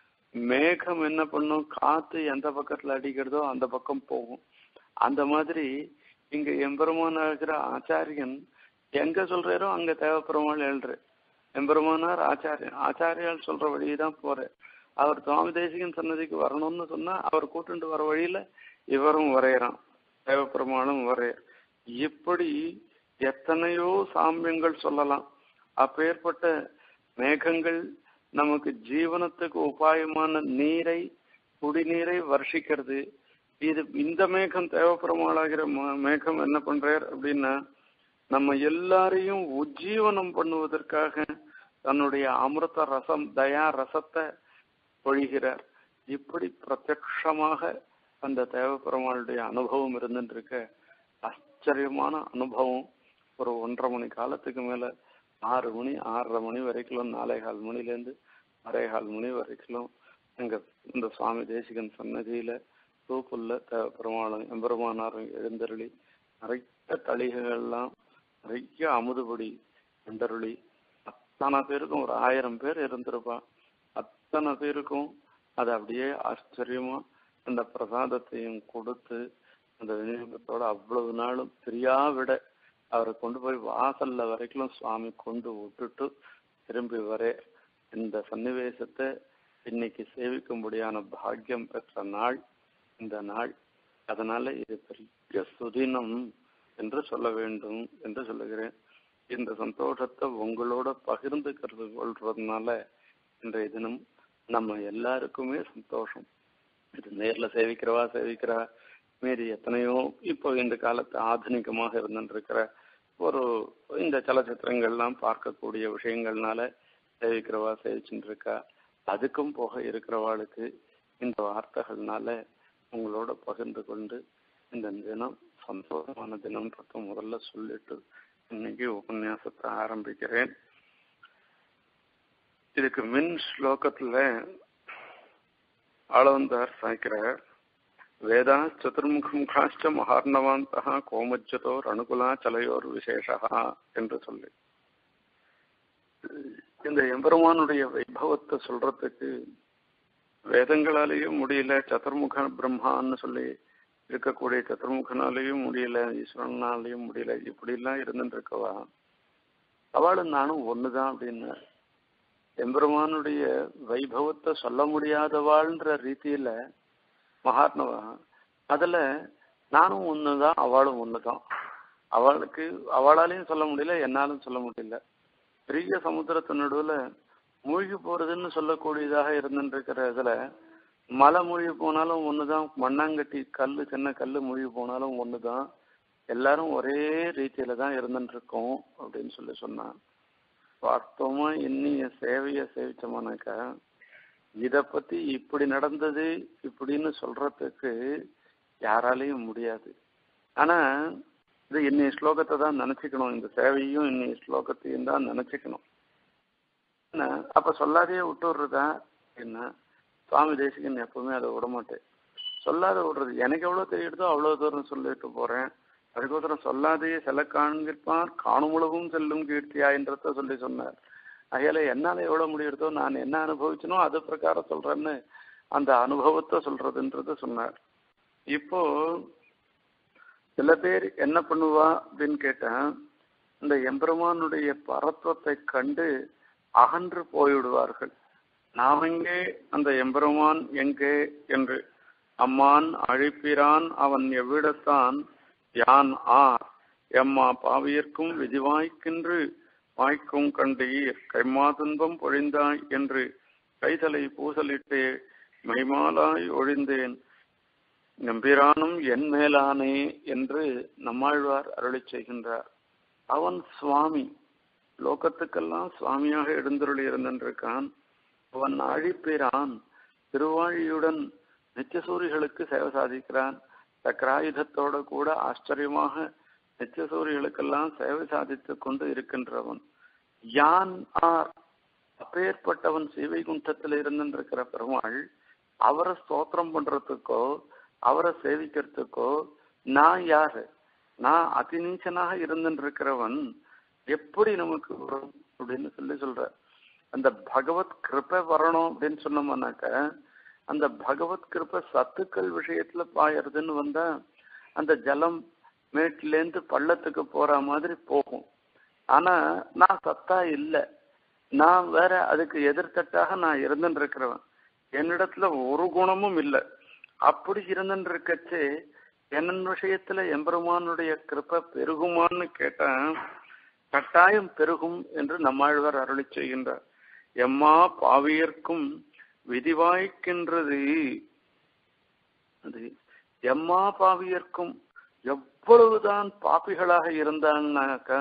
மேகம் என்ன பண்ணும், காத்து எந்த பக்கத்துல அடிக்கிறதோ அந்த பக்கம் போகும். அந்த மாதிரி இங்க எம்பெருமான் இருக்கிற ஆச்சாரியன் எங்க சொல்றாரோ அங்க தேவப்பெருமாள் எழுற எம்பெருமானார் ஆச்சாரியன் ஆச்சாரியால் சொல்ற வழியதான் போற. அவர் சுவாமி தேசிகன் சன்னதிக்கு வரணும்னு சொன்னா அவர் கூட்டுண்டு வர வழியில இவரும் வரையறான், தேவப்பெருமானும் வரைய. இப்படி எத்தனையோ சாமியங்கள் சொல்லலாம். அப்பேற்பட்ட மேகங்கள் நமக்கு ஜீவனத்துக்கு உபாயமான நீரை குடிநீரை வர்ஷிக்கிறது. இது இந்த மேகம் தேவப்பெருமாளாகிற மேகம் என்ன பண்றார் அப்படின்னா நம்ம எல்லாரையும் உஜ்ஜீவனம் பண்ணுவதற்காக தன்னுடைய அமிர்த ரசம் தயா ரசத்தை பொழிகிறார். இப்படி பிரத்யட்சமாக அந்த தேவப்பெருமாளுடைய அனுபவம் இருந்துட்டு இருக்க ஆச்சரியமான அனுபவம். ஒரு ஒன்றரை மணி காலத்துக்கு மேல ஆறு மணி ஆறரை மணி வரைக்கும் நாலே கால் மணிலேருந்து அரை கால் மணி வரைக்கும் அங்க இந்த சுவாமி தேசிகன் சன்னதியில தூப்புள்ள தேவப்பெருமாளும் எம்பெருமானாரும் எழுந்தருளி நிறைய தளிகைகள்லாம் நிறைய அமுதுபடி எழுந்தருளி அத்தனை பேருக்கும் ஒரு ஆயிரம் பேர் இருந்திருப்பா. அத்தனை பேருக்கும் அது அப்படியே ஆச்சரியமா அந்த பிரசாதத்தையும் கொடுத்து அந்த விநியோகத்தோட அவ்வளவு நாளும் பிரியா விட அவரை கொண்டு போய் வாசல்ல வரைக்கும் சுவாமி கொண்டு விட்டுட்டு திரும்பி வர இந்த சன்னிவேசத்தை இன்னைக்கு சேவிக்கும்படியான பாக்கியம் பெற்ற நாள் இந்த நாள். அதனால இது பெரிய சுதினம் என்று சொல்ல வேண்டும் என்று சொல்லுகிறேன். இந்த சந்தோஷத்தை உங்களோட பகிர்ந்துக்கிறது கொள்றதுனால இன்றைய தினம் நம்ம எல்லாருக்குமே சந்தோஷம். இது நேர்ல சேவிக்கிறவா சேவிக்கிறா மீறி எத்தனையோ இப்போ இந்த காலத்து ஆధుனிகமாக இருந்துருக்கிற ஒரு இந்த சலச்சித்திரங்கள்லாம் பார்க்கக்கூடிய விஷயங்கள்னால சேவிக்கிறவா சேவிச்சுட்டு இருக்கா. அதுக்கும் போக இருக்கிறவாளுக்கு இந்த வார்த்தைகள்னால உங்களோட பகிர்ந்து கொண்டு இந்த தினம் சந்தோஷமான தினம் பக்கம் முதல்ல சொல்லிட்டு இன்னைக்கு உபன்யாசத்தை ஆரம்பிக்கிறேன். இதுக்கு மின் ஸ்லோகத்துல ஆளவந்தார் சாய்க்கிறார், வேதா சதுர்முகாச்ச மகார்ணவாந்தா கோமஜ்ஜதோர் அனுகுலா சலையோர் விசேஷா என்று சொல்லி இந்த எம்பெருமானுடைய வைபவத்தை சொல்றதுக்கு வேதங்களாலேயும் முடியல, சதுர்முக பிரம்மான்னு சொல்லி இருக்கக்கூடிய சதுர்முகனாலேயும் முடியல, ஈஸ்வரனாலேயும் முடியல, இப்படி எல்லாம் இருந்துட்டு இருக்கவா அவளும் நானும் ஒண்ணுதான் அப்படின்னு எம்பெருமானுடைய வைபவத்தை சொல்ல முடியாதவாள்ன்ற ரீதியில மகாத்மவா அதுல நானும் ஒண்ணுதான் அவளும் ஒண்ணுதான். அவளுக்கு அவளாலையும் சொல்ல முடியல, என்னாலும் சொல்ல முடியல. பெரிய சமுத்திரத்து நடுவுல மூழ்கி போறதுன்னு சொல்லக்கூடியதாக இருந்துட்டு இருக்கிற இதுல மலை மூழ்கி போனாலும் ஒண்ணுதான், மண்ணாங்கட்டி கல்லு சின்ன கல்லு மூழ்கி போனாலும் ஒண்ணுதான், எல்லாரும் ஒரே ரீதியில தான் இருந்துட்டு இருக்கோம் அப்படின்னு சொல்லி சொன்னான். வாஸ்தவமா இன்னிய சேவைய சேவிச்சோம்னாக்கா இத பத்தி இப்படி நடந்தது இப்படின்னு சொல்றதுக்கு யாராலையும் முடியாது. ஆனா இது இன்னைய ஸ்லோகத்தை தான் நினைச்சுக்கணும், இந்த சேவையும் இன்னைய ஸ்லோகத்தையும் தான் நினைச்சுக்கணும். என்ன அப்ப சொல்லாதையே விட்டு விடுறதா என்ன? சுவாமி தேசிகன் எப்பவுமே அதை விடமாட்டேன். சொல்லாத விடுறது எனக்கு எவ்வளவு தெரியுதோ அவ்வளவு தூரம் சொல்லிட்டு போறேன். அதுக்கோசரம் சொல்லாதையே சில காண்கிற்பார் காணுமுழவும் செல்லும் கீர்த்தியா என்றத சொல்லி சொன்னார். அகையில என்னால எவ்வளவு முடியுதோ நான் என்ன அனுபவிச்சனோ அது பிரகாரம் சொல்றேன்னு அந்த அனுபவத்தை சொல்றதுன்றது சொன்னார். இப்போ சில பேர் என்ன பண்ணுவா அப்படின்னு கேட்டா இந்த எம்பெருமானுடைய பரத்துவத்தை கண்டு அகன்று போய்விடுவார்கள். நாம் எங்கே அந்த எம்பெருமான் எங்கே என்று அம்மான் அழைப்பிறான் அவன் எவ்விடத்தான் யான் ஆர் எம்மா பாவியர்க்கும் விதிவாய்க்கின்று வாய்க்கும் கண்டீர் கைமா துன்பம் பொழிந்தாய் என்று கைதலை பூசலிட்டே மைமாலாய் ஒழிந்தேன் நம்பிரானும் என் மேலானே என்று நம்மாழ்வார் அருளி செய்கின்றார். அவன் சுவாமி, லோகத்துக்கெல்லாம் சுவாமியாக எழுந்தருளி இருந்திருக்கான். அவன் அழிப்பிறான், திருவாழியுடன் நித்தியசூரிகளுக்கு சேவை சாதிக்கிறான். சக்கராயுதத்தோட கூட ஆச்சரியமாக நித்தியசூரிகளுக்கெல்லாம் சேவை சாதித்து கொண்டு இருக்கின்றவன். யான் ஆர் அப்பேற்பட்டவன் சீவைகுண்டத்தில் இருந்திருக்கிற பெருமாள் அவரை ஸ்தோத்திரம் பண்றதுக்கோ அவரை சேவிக்கிறதுக்கோ நான் யாரு? நான் அதிநீச்சனாக இருந்திருக்கிறவன் எப்படி நமக்கு வரும் அப்படின்னு சொல்லி சொல்ற. அந்த பகவத் கிருப்பை வரணும் அப்படின்னு சொன்னோம்னாக்க அந்த பகவத் கிருப்பை சத்துக்கள் விஷயத்துல பாயறதுன்னு வந்தா அந்த ஜலம் மேட்டிலேருந்து பள்ளத்துக்கு போற மாதிரி போகும். ஆனா நான் சத்தா இல்லை, நான் வேற அதுக்கு எதிர்த்தட்டாக நான் இருந்துட்டு இருக்கிறவன். என்னிடத்துல ஒரு குணமும் இல்லை. அப்படி இருந்துட்டு இருக்கச்சே என் விஷயத்துல எம்பெருமானுடைய கிருபை பெருகுமான்னு கேட்டேன். கட்டாயம் பெருகும் என்று நம்மாழ்வார் அருளி செய்கின்றார். எம்மா பாவியர்க்கும் விதிவாய்க்கின்றது. அது எம்மா பாவியர்க்கும், எவ்வளவுதான் பாப்பிகளாக இருந்தாங்கனாக்கா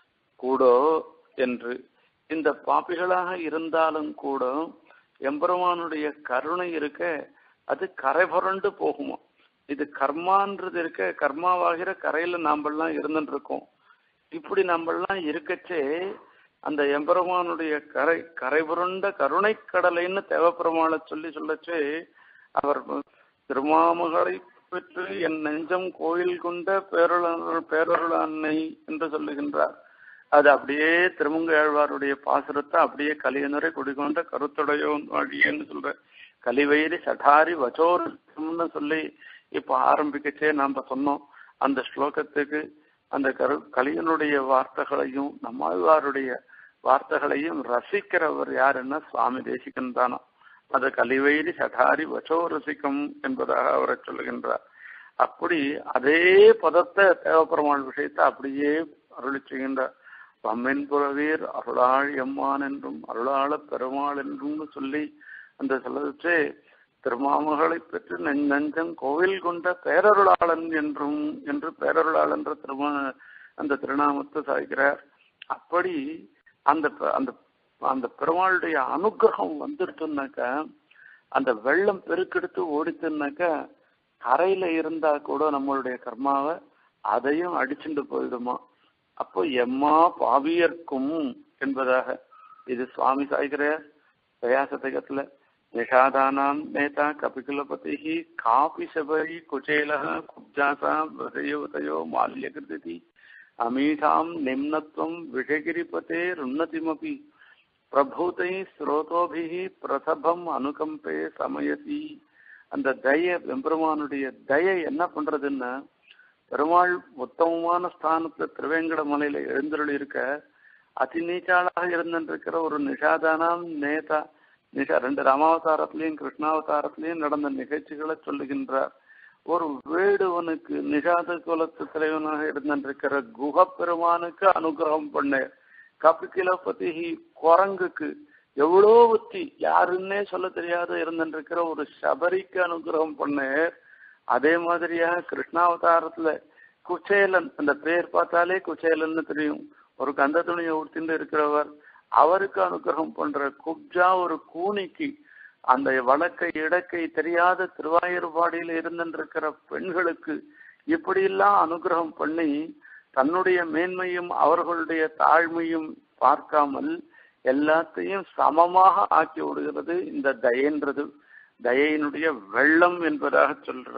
கூட என்று, இந்த பாப்பிகளாக இருந்தாலும் கூட எம்பெருமானுடைய கருணை இருக்க அது கரை புரண்டு போகுமா. இது கர்மான்றது இருக்க, கர்மாவாகிற கரையில நாமெல்லாம் இருந்துட்டு இருக்கோம். இப்படி நம்மெல்லாம் இருக்கச்சே அந்த எம்பெருமானுடைய கரை கரை புரண்ட கருணை கடலைன்னு தேவப்பெருமாளை சொல்லி சொல்லச்சே, அவர் திருமாமகளை பெற்று என் நெஞ்சம் கோயில் கொண்ட பேரொருள் பேரொருள் அன்னை என்று சொல்லுகின்றார். அது அப்படியே திருமங்கையாழ்வாருடைய பாசுரத்தை அப்படியே கலியனுரை குடிகொண்ட கருத்துடையோ வழியன்னு சொல்ற கலிவயிறு சடாரி வச்சோர்னு சொல்லி இப்ப ஆரம்பிக்கச்சே நாம சொன்னோம். அந்த ஸ்லோகத்துக்கு அந்த கரு கலியனுடைய வார்த்தைகளையும் நம்மாழ்வாருடைய வார்த்தைகளையும் ரசிக்கிறவர் யாருன்னா சுவாமி தேசிகன் தானோ. அது கலிவயிறு சடாரி வச்சோ ரசிக்கும் என்பதாக அவரை சொல்லுகின்றார். அப்படி அதே பதத்தை தேவப்பெருமாள் விஷயத்தை அப்படியே அருளி செய்கின்றார். பம்மென் புறவீர் அருளாள் எம்மான் என்றும் அருளாள பெருமாள் என்றும் சொல்லி அந்த சொல்லச்சே திருமாமகளை பெற்று நெஞ்சம் கோவில் கொண்ட பேரருளாளன் என்றும் என்று பேரருளாளன் என்ற திருமா அந்த திருநாமத்தை சாய்க்கிறார். அப்படி அந்த அந்த அந்த பெருமாளுடைய அனுகிரகம் வந்துருச்சுன்னாக்கா, அந்த வெள்ளம் பெருக்கெடுத்து ஓடிச்சுன்னாக்கா கரையில இருந்தா கூட நம்மளுடைய கர்மாவை அதையும் அடிச்சுட்டு போயிடுமா. அப்போ எம்மா பாவியர்க்கும் என்பதாக இது சுவாமி சாய்கிறார் பிரயாசதகத்துல. நிஷாதானாம் நேதா கபிகுலபதி காபி சபரி குச்சேல குப்ஜாசா வதயோதயோ மால்யகிருதி அமீஷாம் நிம்னத்வம் விஷகிரிபதே ருன்னதிமபி பிரபூதை ஸ்ரோதோபிஹி பிரசபம் அனுகம்பே சமயதி. அந்த தய எம்பெருமானுடைய தயை என்ன பண்றதுன்னா, பெருமாள் உத்தமமான ஸ்தானத்துல திருவேங்கட மலையில எழுந்தருள் இருக்க அதி நீச்சாளாக இருந்திருக்கிற ஒரு நிஷாதானாம் நேதா, நிஷா ரெண்டு ராமாவதாரத்திலையும் கிருஷ்ணாவதாரத்திலையும் நடந்த நிகழ்ச்சிகளை சொல்லுகின்றார். ஒரு வேடுவனுக்கு நிஷாத குலத்து தலைவனாக இருந்திருக்கிற குஹ பெருமானுக்கு அனுகிரகம் பண்ண, கபிகிலபதி குரங்குக்கு எவ்வளோ புத்தி யாருன்னே சொல்ல தெரியாத இருந்திருக்கிற ஒரு சபரிக்கு அனுகிரகம் பண்ண. அதே மாதிரியாக கிருஷ்ணாவதாரத்துல குச்சேலன், அந்த பேர் பார்த்தாலே குச்சேலன்னு தெரியும், ஒரு கந்த துணியை உடுத்திட்டு இருக்கிறவர், அவருக்கு அனுகிரகம் பண்ற. குப்ஜா ஒரு கூனிக்கு, அந்த வழக்கை இடக்கை தெரியாத திருவாயூர்பாடியில் இருந்திருக்கிற பெண்களுக்கு இப்படியெல்லாம் அனுகிரகம் பண்ணி தன்னுடைய மேன்மையும் அவர்களுடைய தாழ்மையும் பார்க்காமல் எல்லாத்தையும் சமமாக ஆக்கி விடுகிறது இந்த தயன்றது. தயையினுடைய வெள்ளம் என்பதாக சொல்ற.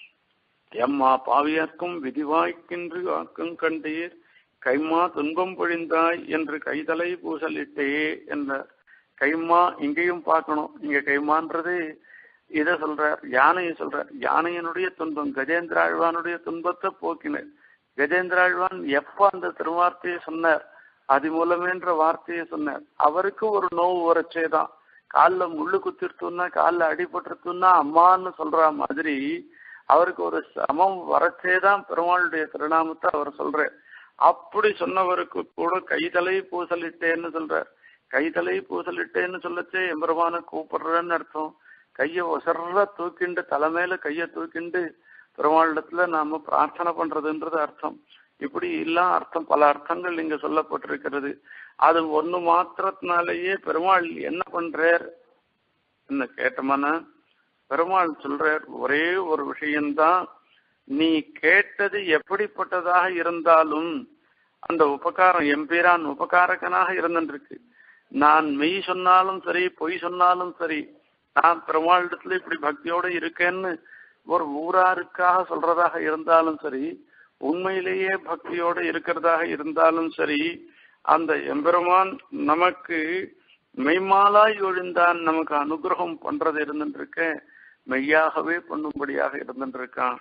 எம்மா பாவியாக்கும் விதிவாய்க்கின்று ஆக்கும் கண்டீர் கைமா துன்பம் பொழிந்தாய் என்று கைதலை பூசலிட்டே என்ற. கைமா இங்கேயும் பார்க்கணும். இங்க கைமான்றது இதை சொல்றார், யானையை சொல்றார். யானையினுடைய துன்பம், கஜேந்திர ஆழ்வானுடைய துன்பத்தை போக்கினர். கஜேந்திர ஆழ்வான் எப்ப அந்த திருவார்த்தையை சொன்னார், அது மூலமேன்ற வார்த்தையை சொன்னார், அவருக்கு ஒரு நோவு வரச்சேதான். காலில் முள்ளு குத்திருத்துன்னா, காலில் அடிபட்டுருத்துன்னா அம்மான்னு சொல்ற மாதிரி அவருக்கு ஒரு சமம் வரச்சேதான் பெருமாளுடைய திருநாமத்தை அவர் சொல்றார். அப்படி சொன்னவருக்கு கூட கைதலை பூசலிட்டேன்னு சொல்றார். கைதலை பூசலிட்டேன்னு சொல்லச்சே எம்பெருமான கூப்பிடுறேன்னு அர்த்தம். கையை ஒசர்ற தூக்கிண்டு, தலைமையில கையை தூக்கிண்டு பெருமாளிடத்துல நாம பிரார்த்தனை பண்றதுன்றது அர்த்தம். இப்படி எல்லாம் அர்த்தம், பல அர்த்தங்கள் இங்க சொல்லப்பட்டிருக்கிறது. அது ஒண்ணு மாத்திரத்தினாலேயே பெருமாள் என்ன பண்றார் என்ன கேட்டமான, பெருமாள் சொல்றார் ஒரே ஒரு விஷயம்தான், நீ கேட்டது எப்படிப்பட்டதாக இருந்தாலும் அந்த உபகாரம் எம்பீரான் உபகாரகனாக இருந்துருக்கு. நான் மெய் சொன்னாலும் சரி பொய் சொன்னாலும் சரி, நான் பெருமாளிடத்துல இப்படி பக்தியோட இருக்கேன்னு ஒரு ஊராருக்காக சொல்றதாக இருந்தாலும் சரி, உண்மையிலேயே பக்தியோட இருக்கிறதாக இருந்தாலும் சரி, அந்த எம்பெருமான் நமக்கு மெய்மாலாய் ஒழிந்தான் நமக்கு அனுகிரகம் பண்றது இருந்துருக்க, மெய்யாகவே பண்ணும்படியாக இருந்துருக்கான்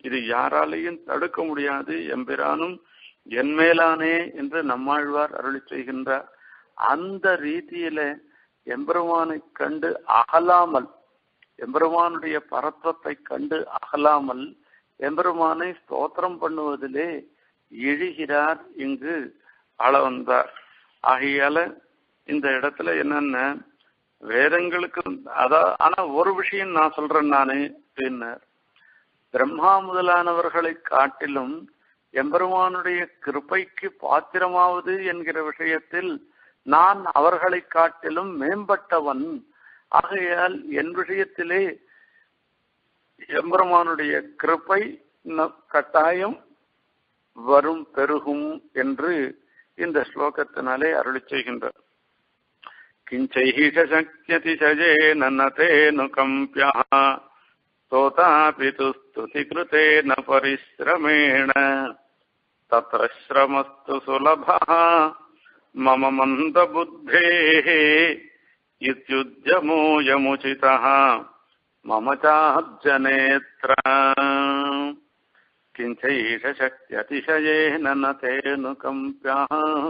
இது யாராலையும் தடுக்க முடியாது. எம்பிரானும் என்மேலானே என்று நம்மாழ்வார் அருளி செய்கின்றார். அந்த ரீதியில எம்பெருமானை கண்டு அகலாமல், எம்பெருமானுடைய பரத்வத்தை கண்டு அகலாமல் எம்பெருமானை ஸ்தோத்திரம் பண்ணுவதிலே இழுகிறார் இங்கு ஆளவந்தார். ஆகையால இந்த இடத்துல என்னென்ன வேதங்களுக்கு அதான். ஆனா ஒரு விஷயம் நான் சொல்றேன் நானு அப்படின்னார். பிரம்மா முதலானவர்களை காட்டிலும் எம்பெருமானுடைய கிருபைக்கு பாத்திரமாவது என்கிற விஷயத்தில் நான் அவர்களை காட்டிலும் மேம்பட்டவன். ஆகையால் என் விஷயத்திலே எம்பெருமானுடைய கிருபை கட்டாயம் வரும் பெருகும் என்று இந்த ஸ்லோகத்தினாலே அருளி செய்கின்றார். கிஞ்சைஹ சக்யதிசஜேன நதேனு கம்ப்யஹ தோதாபி துஸ்துதி கிருதேன பரிஸ்ரமேண தத்ர ஸ்ரமஸ்து சுலபஹ மம மந்த புத்தேஹ இத்யுத்யமோயமுசிதஹ மம சாப்ஜநேத்ர கிஞ்சைஷ சக்தியதிசயேன நதேனு கம்ப்யஹ.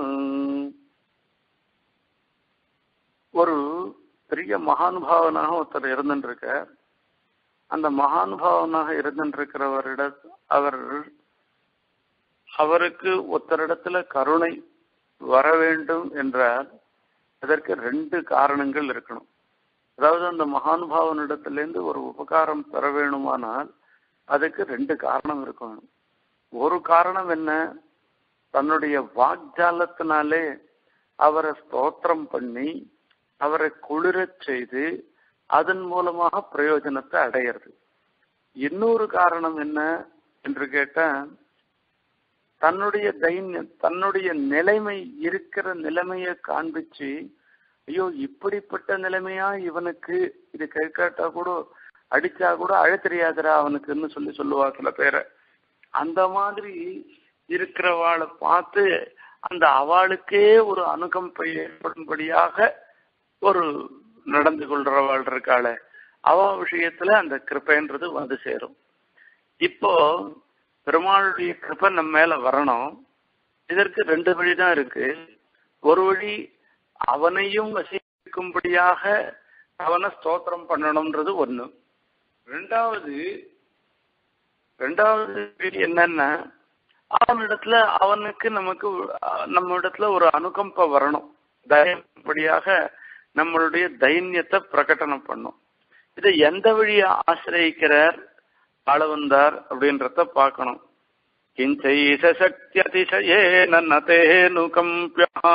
ஒரு பெரிய மகானுபாவனாக ஒருத்தர் இருந்துருக்க. அந்த மகானுபாவனாக இருந்துருக்கிறவரிட அவர் அவருக்கு ஒருத்தரிடத்துல கருணை வர வேண்டும் என்றால் அதற்கு ரெண்டு காரணங்கள் இருக்கணும். அதாவது அந்த மகானுபாவனிடத்திலேருந்து ஒரு உபகாரம் பெற வேணுமானால் அதுக்கு ரெண்டு காரணம் இருக்கணும். ஒரு காரணம் என்ன, தன்னுடைய வாக்ஜாலத்தினாலே அவரை ஸ்தோத்திரம் பண்ணி அவரை குளிரச் செய்து அதன் மூலமாக பிரயோஜனத்தை அடையிறது. இன்னொரு காரணம் என்ன என்று கேட்டா, தன்னுடைய தைன்யம், தன்னுடைய நிலைமை இருக்கிற நிலைமையை காண்பிச்சு, ஐயோ இப்படிப்பட்ட நிலைமையா இவனுக்கு, இது கேட்காட்டா கூட அடிச்சா கூட அழ தெரியாதுரா அவனுக்குன்னு சொல்லி சொல்லுவா சில பேரை. அந்த மாதிரி இருக்கிறவாளை பார்த்து அந்த அவளுக்கே ஒரு அனுகம்பை ஏற்படும்படியாக ஒரு நடந்து கொள்றவாள் இருக்காள, அவ விஷயத்துல அந்த கிருப்பைன்றது வந்து சேரும். இப்போ பெருமாளுடைய கிருப்பை நம்ம மேல வரணும். இதற்கு ரெண்டு வழிதான் இருக்கு. ஒரு வழி அவனையும் வசிக்கும்படியாக அவனை ஸ்தோத்திரம் பண்ணணும்ன்றது ஒண்ணு. ரெண்டாவது ரெண்டாவது என்னன்னா, அவனிடத்துல அவனுக்கு நமக்கு நம்ம இடத்துல ஒரு அனுகம்பை வரணும். தயப்படியாக நம்மளுடைய தைரியத்தை பிரகடனம் பண்ணும். இதை எந்த வழியை ஆசிரியிக்கிறார் ஆளவந்தார் அப்படின்றத பார்க்கணும். கிஞ்சைஷ சக்தியதிசயேன நதேனு கம்ப்யஹ.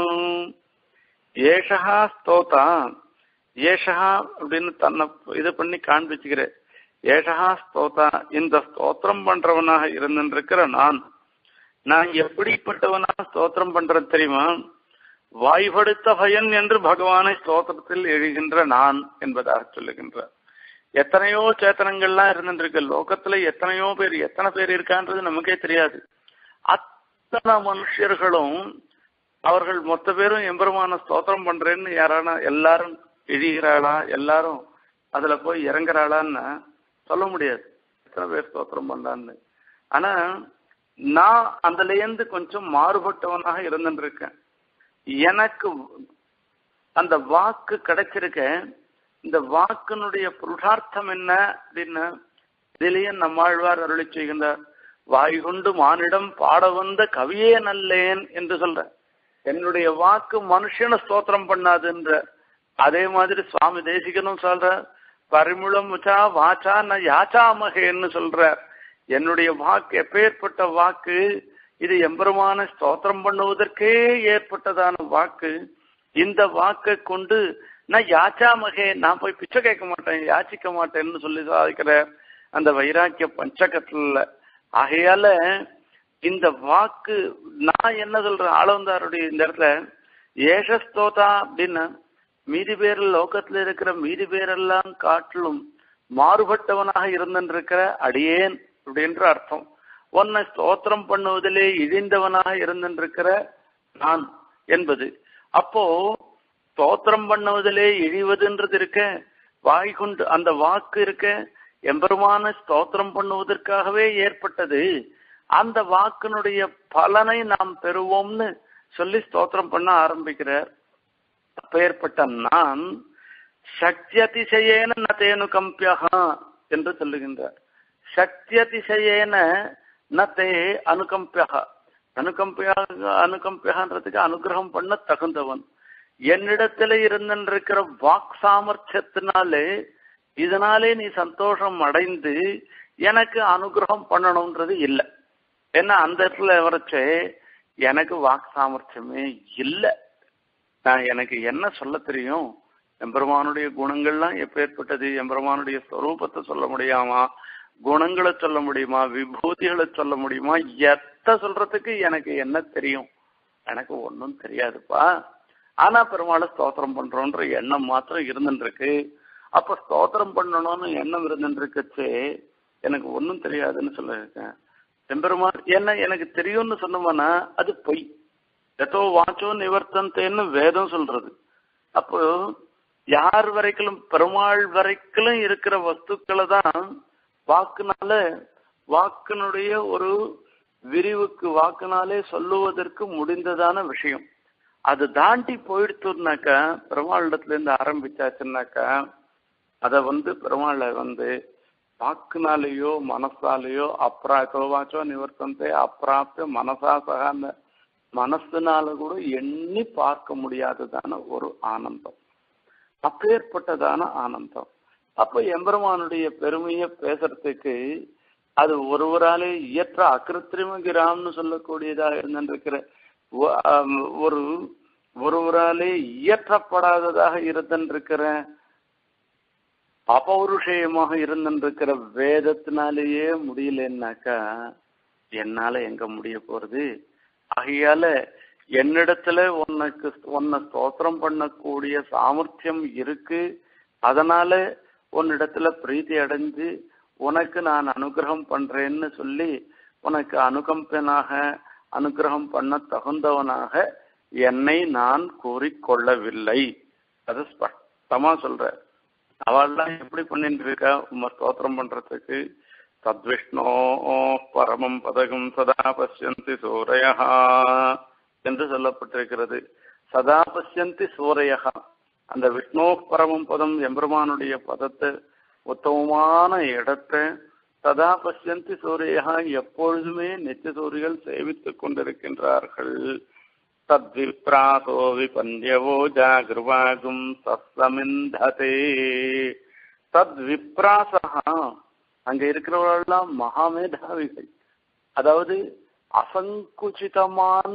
ஏஷா ஸ்தோதா, ஏஷா அப்படின்னு தன்னை இது பண்ணி காண்பிச்சுக்கிற. ஏஷா ஸ்தோதா, இந்த ஸ்தோத்திரம் பண்றவனாக இருந்திருக்கிற நான், நான் எப்படிப்பட்டவனாக ஸ்தோத்திரம் பண்றது தெரியுமா? வாய்படுத்த பயன் என்று பகவானை ஸ்தோத்திரத்தில் எழுகின்ற நான் என்பதாக சொல்லுகின்றார். எத்தனையோ சேத்தனங்கள்லாம் இருந்துருக்கு லோகத்துல, எத்தனையோ பேர், எத்தனை பேர் இருக்கான்றது நமக்கே தெரியாது. அத்தனை மனுஷர்களும் அவர்கள் மொத்த பேரும் எம்பெருமான ஸ்தோத்திரம் பண்றேன்னு யாரான எல்லாரும் எழுகிறாளா, எல்லாரும் அதுல போய் இறங்குறாளான்னு சொல்ல முடியாது, எத்தனை பேர் ஸ்தோத்திரம் பண்றான்னு. ஆனா நான் அதுலேருந்து கொஞ்சம் மாறுபட்டவனாக இருந்துருக்கேன். எனக்கு அந்த வாக்கு கிடைச்சிருக்க. இந்த வாக்கினுடைய புருஷார்த்தம் என்ன அப்படின்னா, இதிலேயே நம்மாழ்வார் அருளி செய்கின்றார். வாய்கொண்டு மானிடம் பாட வந்த கவியே நல்லேன் என்று சொல்ற. என்னுடைய வாக்கு மனுஷனை ஸ்தோத்திரம் பண்ணாதுன்ற. அதே மாதிரி சுவாமி தேசிகனும் சொல்ற, பரிமுளம் வச்சா வாச்சா நான் யாச்சாமகேன்னு சொல்றார். என்னுடைய வாக்கு எப்பேற்பட்ட வாக்கு, இது எம்பெருமான ஸ்தோத்திரம் பண்ணுவதற்கே ஏற்பட்டதான வாக்கு. இந்த வாக்கை கொண்டு நான் யாச்சாமகே, நான் போய் பிச்சை கேட்க மாட்டேன், யாச்சிக்க மாட்டேன்னு சொல்லி சாதிக்கிற அந்த வைராக்கிய பஞ்சகத்துல. ஆகையால இந்த வாக்கு நான் என்ன சொல்றேன், ஆளவந்தாருடைய இந்த இடத்துல ஏஷஸ்தோதா அப்படின்னா மீதி பேர் லோகத்துல இருக்கிற மீதி பேரெல்லாம் காட்டிலும் மாறுபட்டவனாக இருந்திருக்கிற அடியேன் அப்படின்ற அர்த்தம். உன்னை ஸ்தோத்திரம் பண்ணுவதிலே இழிந்தவனாக இருந்திருக்கிற நான் என்பது. அப்போ ஸ்தோத்திரம் பண்ணுவதிலே இழிவதுன்றது இருக்க, வாய் கொண்டு அந்த வாக்கு இருக்க, எம்பெருமான ஸ்தோத்திரம் பண்ணுவதற்காகவே ஏற்பட்டது. அந்த வாக்கினுடைய பலனை நாம் பெறுவோம்னு சொல்லி ஸ்தோத்திரம் பண்ண ஆரம்பிக்கிறார். அப்பேற்பட்ட நான் சக்தியதிசயேன நதேனு கம்பியகா என்று சொல்லுகின்றார். சக்தியதிசயேன நதே அனுகம்பியகா. அனுகம்பியா அனுகம்பியகான்றதுக்கு அனுகிரகம் பண்ண தகுந்தவன். என்னிடத்துல இருந்திருக்கிற வாக் சாமர்த்தியத்தினாலே இதனாலே நீ சந்தோஷம் அடைந்து எனக்கு அனுகிரகம் பண்ணணும்ன்றது இல்லை. ஏன்னா அந்த இடத்துல வரைச்சே எனக்கு வாக் சாமர்த்தியமே இல்லை. நான் எனக்கு என்ன சொல்ல தெரியும்? எம்பெருமானுடைய குணங்கள்லாம் எப்பேற்பட்டது, எம்பெருமானுடைய ஸ்வரூபத்தை சொல்ல முடியாமா, குணங்களை சொல்ல முடியுமா, விபூதிகளை சொல்ல முடியுமா, எத்த சொல்றதுக்கு எனக்கு என்ன தெரியும்? எனக்கு ஒன்றும் தெரியாதுப்பா. ஆனா பெருமாளை ஸ்தோத்திரம் பண்றோன்ற எண்ணம் மாத்திரம் இருந்துருக்கு. அப்ப ஸ்தோத்திரம் பண்ணணும்னு எண்ணம் இருந்துருக்குச்சு, எனக்கு ஒன்றும் தெரியாதுன்னு சொல்லியிருக்கேன். எம்பெருமான் என்ன எனக்கு தெரியும்னு சொன்னோம்னா அது பொய். எதோ வாச்சோ நிவர்த்தந்தேன்னு வேதம் சொல்றது. அப்போ யார் வரைக்கும் பெருமாள் வரைக்கும் இருக்கிற வஸ்துக்களை தான் வாக்குனால வாக்கினுடைய ஒரு விரிவுக்கு வாக்குனாலே சொல்லுவதற்கு முடிந்ததான விஷயம். அது தாண்டி போயிடுத்துனாக்கா பெருமாளிடத்துல இருந்து ஆரம்பிச்சாச்சுன்னாக்கா அதை வந்து பெருமாளை வந்து வாக்குனாலேயோ மனசாலேயோ அப்ராச்சோ நிவர்த்தந்தே அப்பிராப்த மனசா சகாந்த மனசுனால கூட எண்ணி பார்க்க முடியாததான ஒரு ஆனந்தம், அப்பேற்பட்டதான ஆனந்தம். அப்ப எம்பெருமானுடைய பெருமையை பேசுறதுக்கு அது ஒருவராலே இயற்ற அகிருத்திரிமகிராம்னு சொல்லக்கூடியதாக இருந்திருக்கிற ஒரு ஒருவராலே இயற்றப்படாததாக இருந்திருக்கிற அபௌருஷயமாக இருந்திருக்கிற வேதத்தினாலேயே முடியலன்னாக்கா என்னால எங்க முடிய போறது? ஆகையால என்னிடத்துல உனக்கு உன்னை ஸ்தோத்திரம் பண்ணக்கூடிய சாமர்த்தியம் இருக்கு. அதனால உன்னிடத்துல பிரீத்தி அடைஞ்சு உனக்கு நான் அனுகிரகம் பண்றேன்னு சொல்லி உனக்கு அனுகம்பனாக அனுகிரகம் பண்ண தகுந்தவனாக என்னை நான் கூறிக்கொள்ளவில்லை. அது ஸ்பஷ்டமா சொல்ற. அவள்லாம் எப்படி பண்ணிட்டு இருக்கா உம்ம ஸ்தோத்திரம் பண்றதுக்கு? தத்விஷ்ணோ பரமம் பதகம் சதா பசியந்தி சூரையா என்று சொல்லப்பட்டிருக்கிறது. சதா பசியந்தி சூரையா, அந்த விஷ்ணோ பரமம் பதம் எம்பெருமானுடைய பதத்தை உத்தமமான இடத்தை சதா பசியந்தி சூரையா எப்பொழுதுமே நித்திய சூரியர்கள் சேவித்துக் கொண்டிருக்கின்றார்கள். தத்விப்ராசோ விபன்யவோ ஜாகிருவாகும் சஸ்ஸமிந்ததே. தத்விப்ராசா, அங்க இருக்கிறவர்களெல்லாம் மகாமேதாவிகள், அதாவது அசங்குச்சிதமான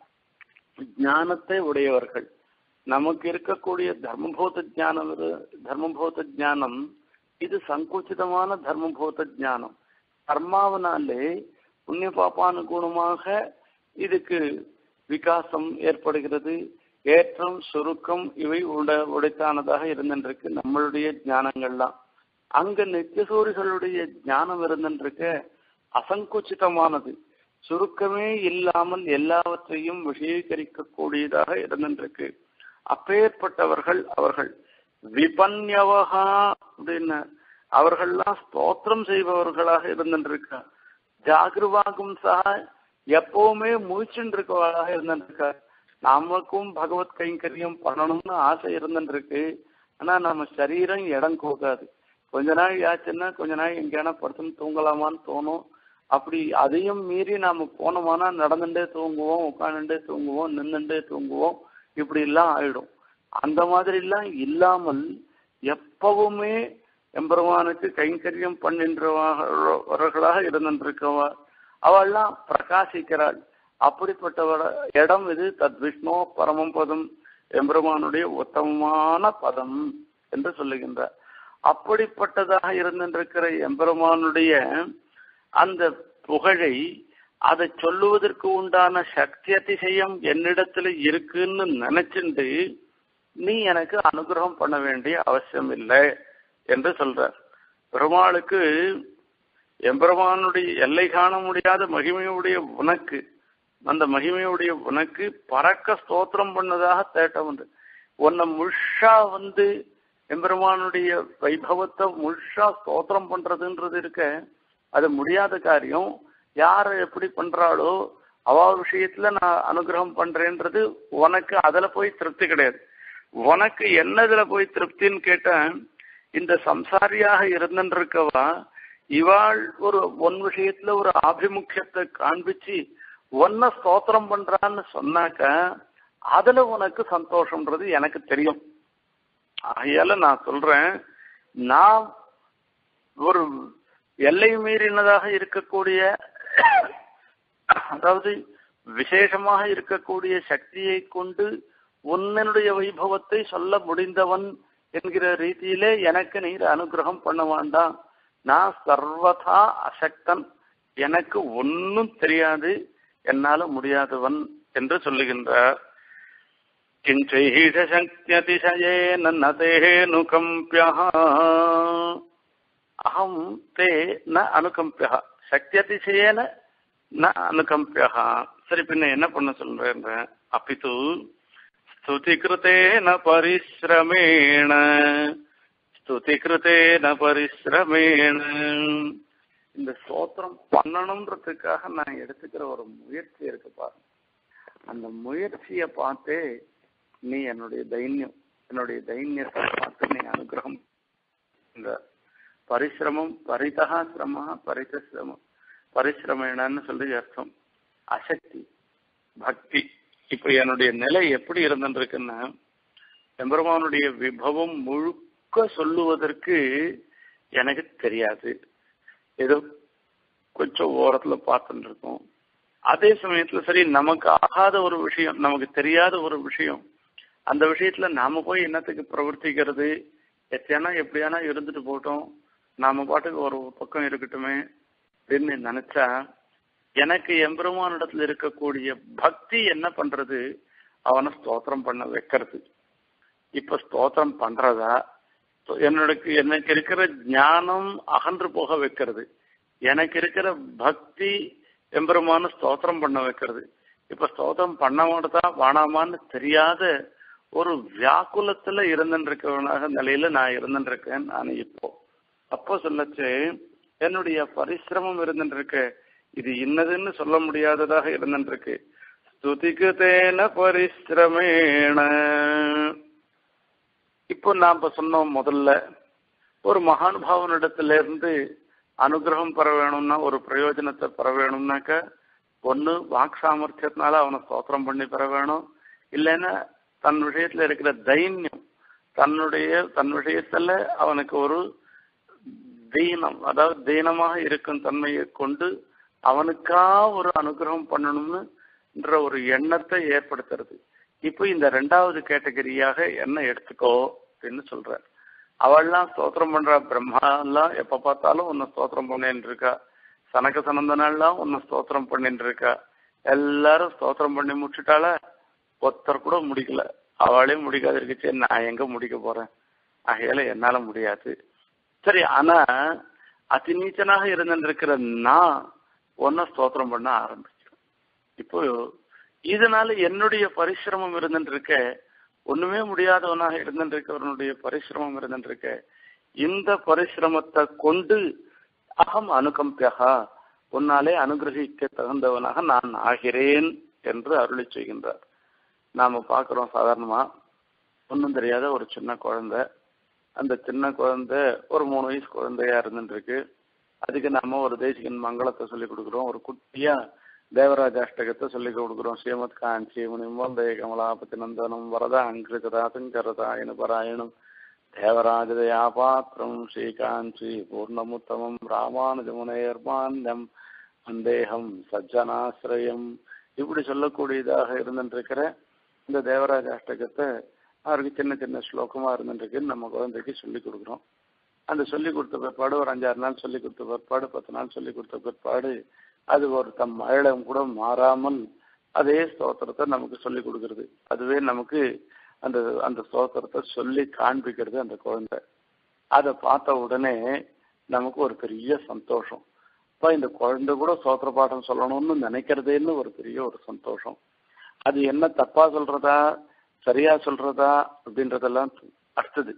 ஞானத்தை உடையவர்கள். நமக்கு இருக்கக்கூடிய தர்மபூத ஞானம் தர்மபூத ஞானம் இது சங்குச்சிதமான தர்மபூத ஞானம். கர்மாவனாலே புண்ணிய பாப்பானுகுணமாக இதுக்கு விகாசம் ஏற்படுகிறது. ஏற்றம் சுருக்கம் இவை உட உடைத்தானதாக இருந்திருக்கு நம்மளுடைய ஞானங்கள்லாம். அங்க நித்தியசூரிகளுடைய ஞானம் இருந்திருக்க அசங்குச்சிதமானது, சுருக்கமே இல்லாமல் எல்லாவற்றையும் விஷயீகரிக்க கூடியதாக இருந்திருக்கு. அப்பேற்பட்டவர்கள் அவர்கள். விபன்யவகா அப்படின்னு அவர்கள்லாம் ஸ்தோத்திரம் செய்பவர்களாக இருந்திருக்க. ஜாகிருவாகும் சகா, எப்பவுமே முழிச்சுட்டு இருக்கவர்களாக இருந்திருக்கார். நமக்கும் பகவத் கைங்கரியம் பண்ணணும்னு ஆசை இருந்துருக்கு. ஆனா நம்ம சரீரம் இடம் கொடுக்காது. கொஞ்ச நாள் ஆச்சுன்னா கொஞ்ச நாள் எங்கேனா படுத்துன்னு தூங்கலாமான்னு தோணும். அப்படி அதையும் மீறி நாம போனோமானா நடந்துட்டே தூங்குவோம், உட்காந்துட்டே தூங்குவோம், நின்றுட்டே தூங்குவோம், இப்படி எல்லாம் ஆயிடும். அந்த மாதிரி எல்லாம் இல்லாமல் எப்பவுமே எம்பெருமானுக்கு கைங்கரியம் பண்ணின்றவர்களாக இருந்திருக்கவா அவள்லாம் பிரகாசிக்கிறாள். அப்படிப்பட்டவட இடம் இது. தத் விஷ்ணு பரமம் பதம், எம்பெருமானுடைய உத்தமமான பதம் என்று சொல்லுகின்றார். அப்படிப்பட்டதாக இருந்திருக்கிற எம்பெருமானுடைய அந்த புகழை அதை சொல்லுவதற்கு உண்டான சக்தி அதிசயம் என்னிடத்துல இருக்குன்னு நினைச்சுண்டு நீ எனக்கு அனுகிரகம் பண்ண வேண்டிய அவசியம் இல்லை என்று சொல்றார். பெருமாளுக்கு எம்பெருமானுடைய எல்லை காண முடியாத மகிமையுடைய உனக்கு, அந்த மகிமையுடைய உனக்கு பறக்க ஸ்தோத்திரம் பண்ணதாக தேட்டம் உண்டு. உன்னை முழுஷா வந்து எம்பெருமானுடைய வைபவத்தை முழுசா ஸ்தோத்திரம் பண்றதுன்றது இருக்க அது முடியாத காரியம். யாரை எப்படி பண்றாளோ அவ விஷயத்துல நான் அனுகிரகம் பண்றேன்றது உனக்கு அதுல போய் திருப்தி கிடையாது. உனக்கு என்னதுல போய் திருப்தின்னு கேட்டேன், இந்த சம்சாரியாக இருந்துருக்கவா இவாள் ஒரு ஒன் விஷயத்துல ஒரு ஆபிமுக்கியத்தை காண்பிச்சு ஒன்ன ஸ்தோத்திரம் பண்றான்னு சொன்னாக்க அதுல உனக்கு சந்தோஷம்ன்றது எனக்கு தெரியும். ஆகையால நான் சொல்றேன், நான் ஒரு எல்லை மீறினதாக இருக்கக்கூடிய அதாவது விசேஷமாக இருக்கக்கூடிய சக்தியை கொண்டு உன்னுடைய வைபவத்தை சொல்ல முடிந்தவன் என்கிற ரீதியிலே எனக்கு நீர் அனுகிரகம் பண்ண வேண்டாம். நான் சர்வதா அசக்தன், எனக்கு ஒன்னும் தெரியாது, என்னால முடியாதவன் என்று சொல்லுகின்றார். கிஞ்சைஷக்தியதிசயேன நதேனுகம்பியஹ அஹம் தே ந அனுகம்பியஹ சக்தியதிசயேன ந அனுகம்பியஹ. சரி, பின்ன என்ன பண்ண சொல்றேன்? அப்பிது ஸ்துதிகிருதேன பரிஸ்ரமேண ஸ்துதிகிருதேன பரிஸ்ரமேண. இந்த ஸ்தோத்திரம் பண்ணணும்ன்றதுக்காக நான் எடுத்துக்கிற ஒரு முயற்சி இருக்கு பாருங்க. அந்த முயற்சியை பார்த்து நீ என்னுடைய தைன்யம் என்னுடைய தைன்யத்தை பார்த்து நீ அனுகிரகம். இந்த பரிசிரமம் பரிதா சிரம பரிசிரமம் பரிசிரமேனன்னு சொல்லி அர்த்தம். அசக்தி பக்தி. இப்ப என்னுடைய நிலை எப்படி இருந்துருக்குன்னா, எம்பெருமானுடைய விபவம் முழுக்க சொல்லுவதற்கு எனக்கு தெரியாது. ஏதோ கொஞ்சம் ஓரத்துல பார்த்துட்டு இருக்கோம். அதே சமயத்துல சரி, நமக்கு ஆகாத ஒரு விஷயம், நமக்கு தெரியாத ஒரு விஷயம், அந்த விஷயத்துல நாம போய் என்னத்துக்கு பிரவர்த்திக்கிறது? எத்தையானா எப்படியானா இருந்துட்டு போட்டோம், நாம பாட்டுக்கு ஒரு பக்கம் இருக்கட்டுமே அப்படின்னு நினைச்சா, எனக்கு எம்பெருமானிடத்துல இருக்கக்கூடிய பக்தி என்ன பண்றது? அவனை ஸ்தோத்திரம் பண்ண வைக்கிறது. இப்ப ஸ்தோத்திரம் பண்றதா, என்னோட எனக்கு இருக்கிற ஞானம் அகன்று போக வைக்கிறது, எனக்கு இருக்கிற பக்தி எம்பெருமான ஸ்தோத்திரம் பண்ண வைக்கிறது. இப்ப ஸ்தோத்திரம் பண்ண மாட்டதா வானாமான்னு தெரியாத ஒரு வியாக்குலத்துல இருந்துருக்கவனாக நிலையில நான் இருந்துருக்கேன். நான் இப்போ அப்போ சொல்லச்சு என்னுடைய பரிசிரமம் இருந்துருக்கு, இது இன்னதுன்னு சொல்ல முடியாததாக இருந்துருக்கு. ஸ்துதிகிருதேன பரிசிரமேண. இப்போ நாம சொன்னோம், முதல்ல ஒரு மகானுபாவனிடத்துல இருந்து அனுகிரகம் பெற வேணும்னா, ஒரு பிரயோஜனத்தை பெற வேணும்னாக்க ஒன்னு வாக் சாமர்த்தியத்தினால அவனை ஸ்தோத்திரம் பண்ணி பெற வேணும். இல்லைன்னா தன் விஷயத்துல இருக்கிற தைன்யம், தன்னுடைய தன் விஷயத்துல அவனுக்கு ஒரு தீனம், அதாவது தீனமாக இருக்கும் தன்மையை கொண்டு அவனுக்கா ஒரு அனுகிரகம் பண்ணணும்னுன்ற ஒரு எண்ணத்தை ஏற்படுத்துறது. இப்போ இந்த ரெண்டாவது கேட்டகரியாக என்ன எடுத்துக்கோ அப்படின்னு சொல்ற. அவள்லாம் ஸ்தோத்திரம் பண்றா, பிரம்மா எல்லாம் எப்ப பார்த்தாலும் உன்னை ஸ்தோத்திரம் பண்ணிட்டு இருக்கா, சனக சனந்தனாலாம் உன்னை ஸ்தோத்திரம் பண்ணிட்டு இருக்கா, எல்லாரும் ஸ்தோத்திரம் பண்ணி முடிச்சுட்டால, ஒருத்தர் கூட முடிக்கல. அவளே முடிக்காது இருக்குச்சு, நான் எங்க முடிக்க போறேன்? ஆகையால என்னால முடியாது. சரி, ஆனா அதிநீச்சனாக இருந்திருக்கிற நான் ஒன்ன ஸ்தோத்திரம் பண்ண ஆரம்பிச்சேன். இப்போ இதனால என்னுடைய பரிசிரமம் இருந்துருக்க, ஒண்ணுமே முடியாதவனாக இருந்திருக்கவனுடைய பரிசிரமம் இருந்திருக்க, இந்த பரிசிரமத்தை கொண்டு அகம் அனுகம்பியகா, உன்னாலே அனுகிரகிக்க தகுந்தவனாக நான் ஆகிறேன் என்று அருளி செய்கின்றார். நாம பாக்குறோம், சாதாரணமா ஒன்றும் தெரியாத ஒரு சின்ன குழந்தை, அந்த சின்ன குழந்தை ஒரு மூணு வயசு குழந்தையா இருந்துருக்கு. அதுக்கு நாம ஒரு தேசிகன் மங்களத்தை சொல்லி கொடுக்குறோம், ஒரு குட்டியா தேவராஜாஷ்டகத்தை சொல்லி கொடுக்குறோம். ஸ்ரீமத் காஞ்சி முனிமந்தய கமலாபதி நந்தனம் வரதா அங்கிருதாசங்கரதாயன பராயணம் தேவராஜதயா பாத்திரம் ஸ்ரீகாஞ்சி பூர்ணமுத்தமம் ராமானுஜமுனையர்மான்யம் அந்தேகம் சஜ்ஜனாசிரயம். இப்படி சொல்லக்கூடியதாக இருந்துருக்கிற இந்த தேவராஜாஷ்டகத்தை அவருக்கு சின்ன சின்ன ஸ்லோகமா இருந்துருக்குன்னு நம்ம குழந்தைக்கு சொல்லி கொடுக்குறோம். அந்த சொல்லி கொடுத்த பிற்பாடு ஒரு அஞ்சாறு நாள் சொல்லி கொடுத்த பிற்பாடு பத்து நாள் சொல்லி கொடுத்த பிற்பாடு அது ஒரு தம் மழம் கூட மாறாமல் அதே ஸ்தோத்திரத்தை நமக்கு சொல்லி கொடுக்கறது. அதுவே நமக்கு அந்த அந்த ஸ்தோத்திரத்தை சொல்லி காண்பிக்கிறது அந்த குழந்தை. அதை பார்த்த உடனே நமக்கு ஒரு பெரிய சந்தோஷம். இப்போ இந்த குழந்தை கூட ஸ்தோத்திர பாடம் சொல்லணும்னு நினைக்கிறதேன்னு ஒரு பெரிய ஒரு சந்தோஷம். அது என்ன தப்பா சொல்றதா சரியா சொல்றதா அப்படின்றதெல்லாம் அடுத்தது.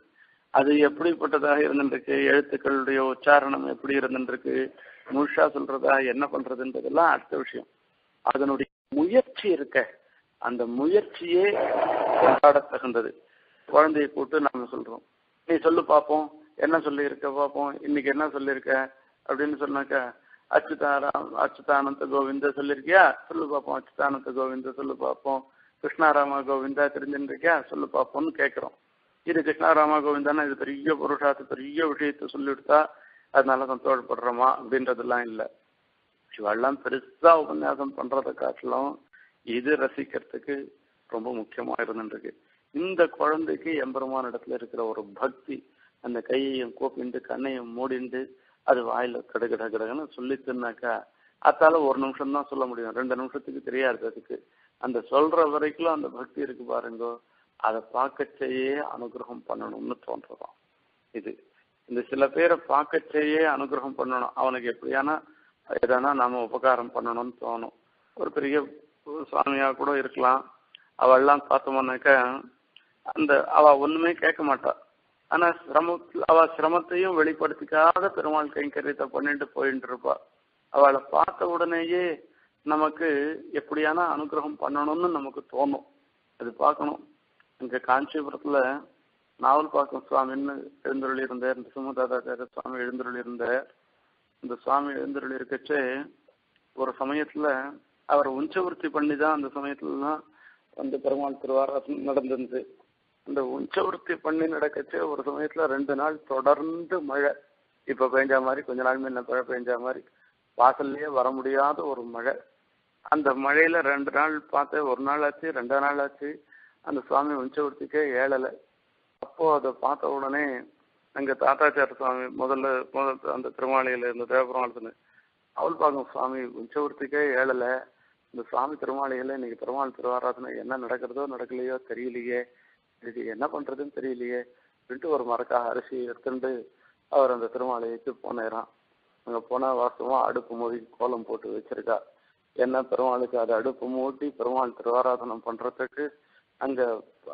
அது எப்படிப்பட்டதாக இருந்துருக்கு, எழுத்துக்களுடைய உச்சாரணம் எப்படி இருந்துருக்கு, முழுஷா சொல்றதா என்ன பண்றதுன்றதெல்லாம் அடுத்த விஷயம். அதனுடைய முயற்சி இருக்க, அந்த முயற்சியே கொண்டாட தகுந்தது. குழந்தைய கூட்டு நாம சொல்றோம், நீ சொல்லு பார்ப்போம், என்ன சொல்லி இருக்க பார்ப்போம், இன்னைக்கு என்ன சொல்லியிருக்க அப்படின்னு சொன்னாக்கா, அச்சுதாராம் அச்சுதானந்த கோவிந்த சொல்லியிருக்கியா, சொல்லு பார்ப்போம். அச்சுதானந்த கோவிந்த சொல்லு பார்ப்போம். கிருஷ்ணாராமா கோவிந்தா தெரிஞ்சுருக்கியா, சொல்லு பார்ப்போம்னு கேட்குறோம். இது கிருஷ்ணாராமா கோவிந்தானா இது பெரிய புருஷாத்து பெரிய விஷயத்த சொல்லிவிடுத்தா அதனால சந்தோஷப்படுறோமா அப்படின்றதெல்லாம் இல்லை. இவெல்லாம் பெருசா உபன்யாசம் பண்றதை காட்டிலும் இது ரசிக்கிறதுக்கு ரொம்ப முக்கியமா இருந்துருக்கு. இந்த குழந்தைக்கு எம்பெருமான இடத்துல இருக்கிற ஒரு பக்தி, அந்த கையையும் கோப்பிண்டு கண்ணையும் மூடிண்டு அது வாயில கிடகிட கிடகுன்னு சொல்லிச்சுன்னாக்கா அதால ஒரு நிமிஷம் தான் சொல்ல முடியும், ரெண்டு நிமிஷத்துக்கு தெரியாது அதுக்கு. அந்த சொல்ற வரைக்கும் அந்த பக்தி இருக்கு பாருங்க, அதை பார்க்கச்சேயே அனுகிரகம் பண்ணணும்னு தோன்றதான் இது. இந்த சில பேரை பார்க்கச்சேயே அனுகிரகம் பண்ணணும், அவனுக்கு எப்படியானா எதனா நாம உபகாரம் பண்ணணும்னு தோணும். ஒரு பெரிய சுவாமியா கூட இருக்கலாம், அவெல்லாம் பார்த்தோம்னாக்கா அந்த அவ ஒண்ணுமே கேட்க மாட்டா. ஆனா சிரமத்தில் அவ சிரமத்தையும் வெளிப்படுத்திக்காத பெருமாள் கைங்கரியத்தை பண்ணிட்டு போயிட்டு இருப்பா. அவளை பார்த்த உடனேயே நமக்கு எப்படியானா அனுகிரகம் பண்ணணும்னு நமக்கு தோணும். அது பார்க்கணும். இங்க காஞ்சிபுரத்துல நாவல்பாக்கம் சுவாமின்னு எழுந்தருளி இருந்தார், இந்த சுமதாதாச்சாரிய சுவாமி எழுந்தருளி இருந்தார். இந்த சுவாமி எழுந்தருளி இருக்கச்சே ஒரு சமயத்துல அவர் உஞ்சவர்த்தி பண்ணி தான் அந்த சமயத்துலதான் வந்து பெருமாள் திருவாராசம் நடந்திருந்து. அந்த உஞ்சவர்த்தி பண்ணி நடக்கச்சே ஒரு சமயத்துல ரெண்டு நாள் தொடர்ந்து மழை, இப்ப பெஞ்சா மாதிரி கொஞ்ச நாள் முன்ன மழை பெஞ்சா மாதிரி வாசல்லையே வர முடியாத ஒரு மழை. அந்த மழையில ரெண்டு நாள் பார்த்தேன், ஒரு நாள் ஆச்சு, ரெண்டாம் நாள் ஆச்சு, அந்த சுவாமி உஞ்சவர்த்திக்கே ஏழலை. அப்போ அதை பார்த்த உடனே எங்க தாத்தாச்சார சுவாமி முதல்ல முதல் அந்த திருமாலையில இருந்த தேவபெருமாள் அவள் பார்க்கும் சுவாமி உஞ்சவர்த்திக்கே ஏழலை, இந்த சுவாமி திருமாலையில இன்னைக்கு பெருமாள் திருவாராதனை என்ன நடக்கிறதோ நடக்கலையோ தெரியலையே, இது என்ன பண்றதுன்னு தெரியலையே அப்படின்ட்டு ஒரு மரக்காக அரிசி எடுத்துட்டு அவர் அந்த திருமாலைக்கு போனேறான். அங்க போனா வாசமா அடுப்பு மூடி கோலம் போட்டு வச்சிருக்கா. என்ன பெருமாளுக்கு அது அடுப்பு மூட்டி பெருமாள் திருவாராதனம் பண்றதுக்கு அங்க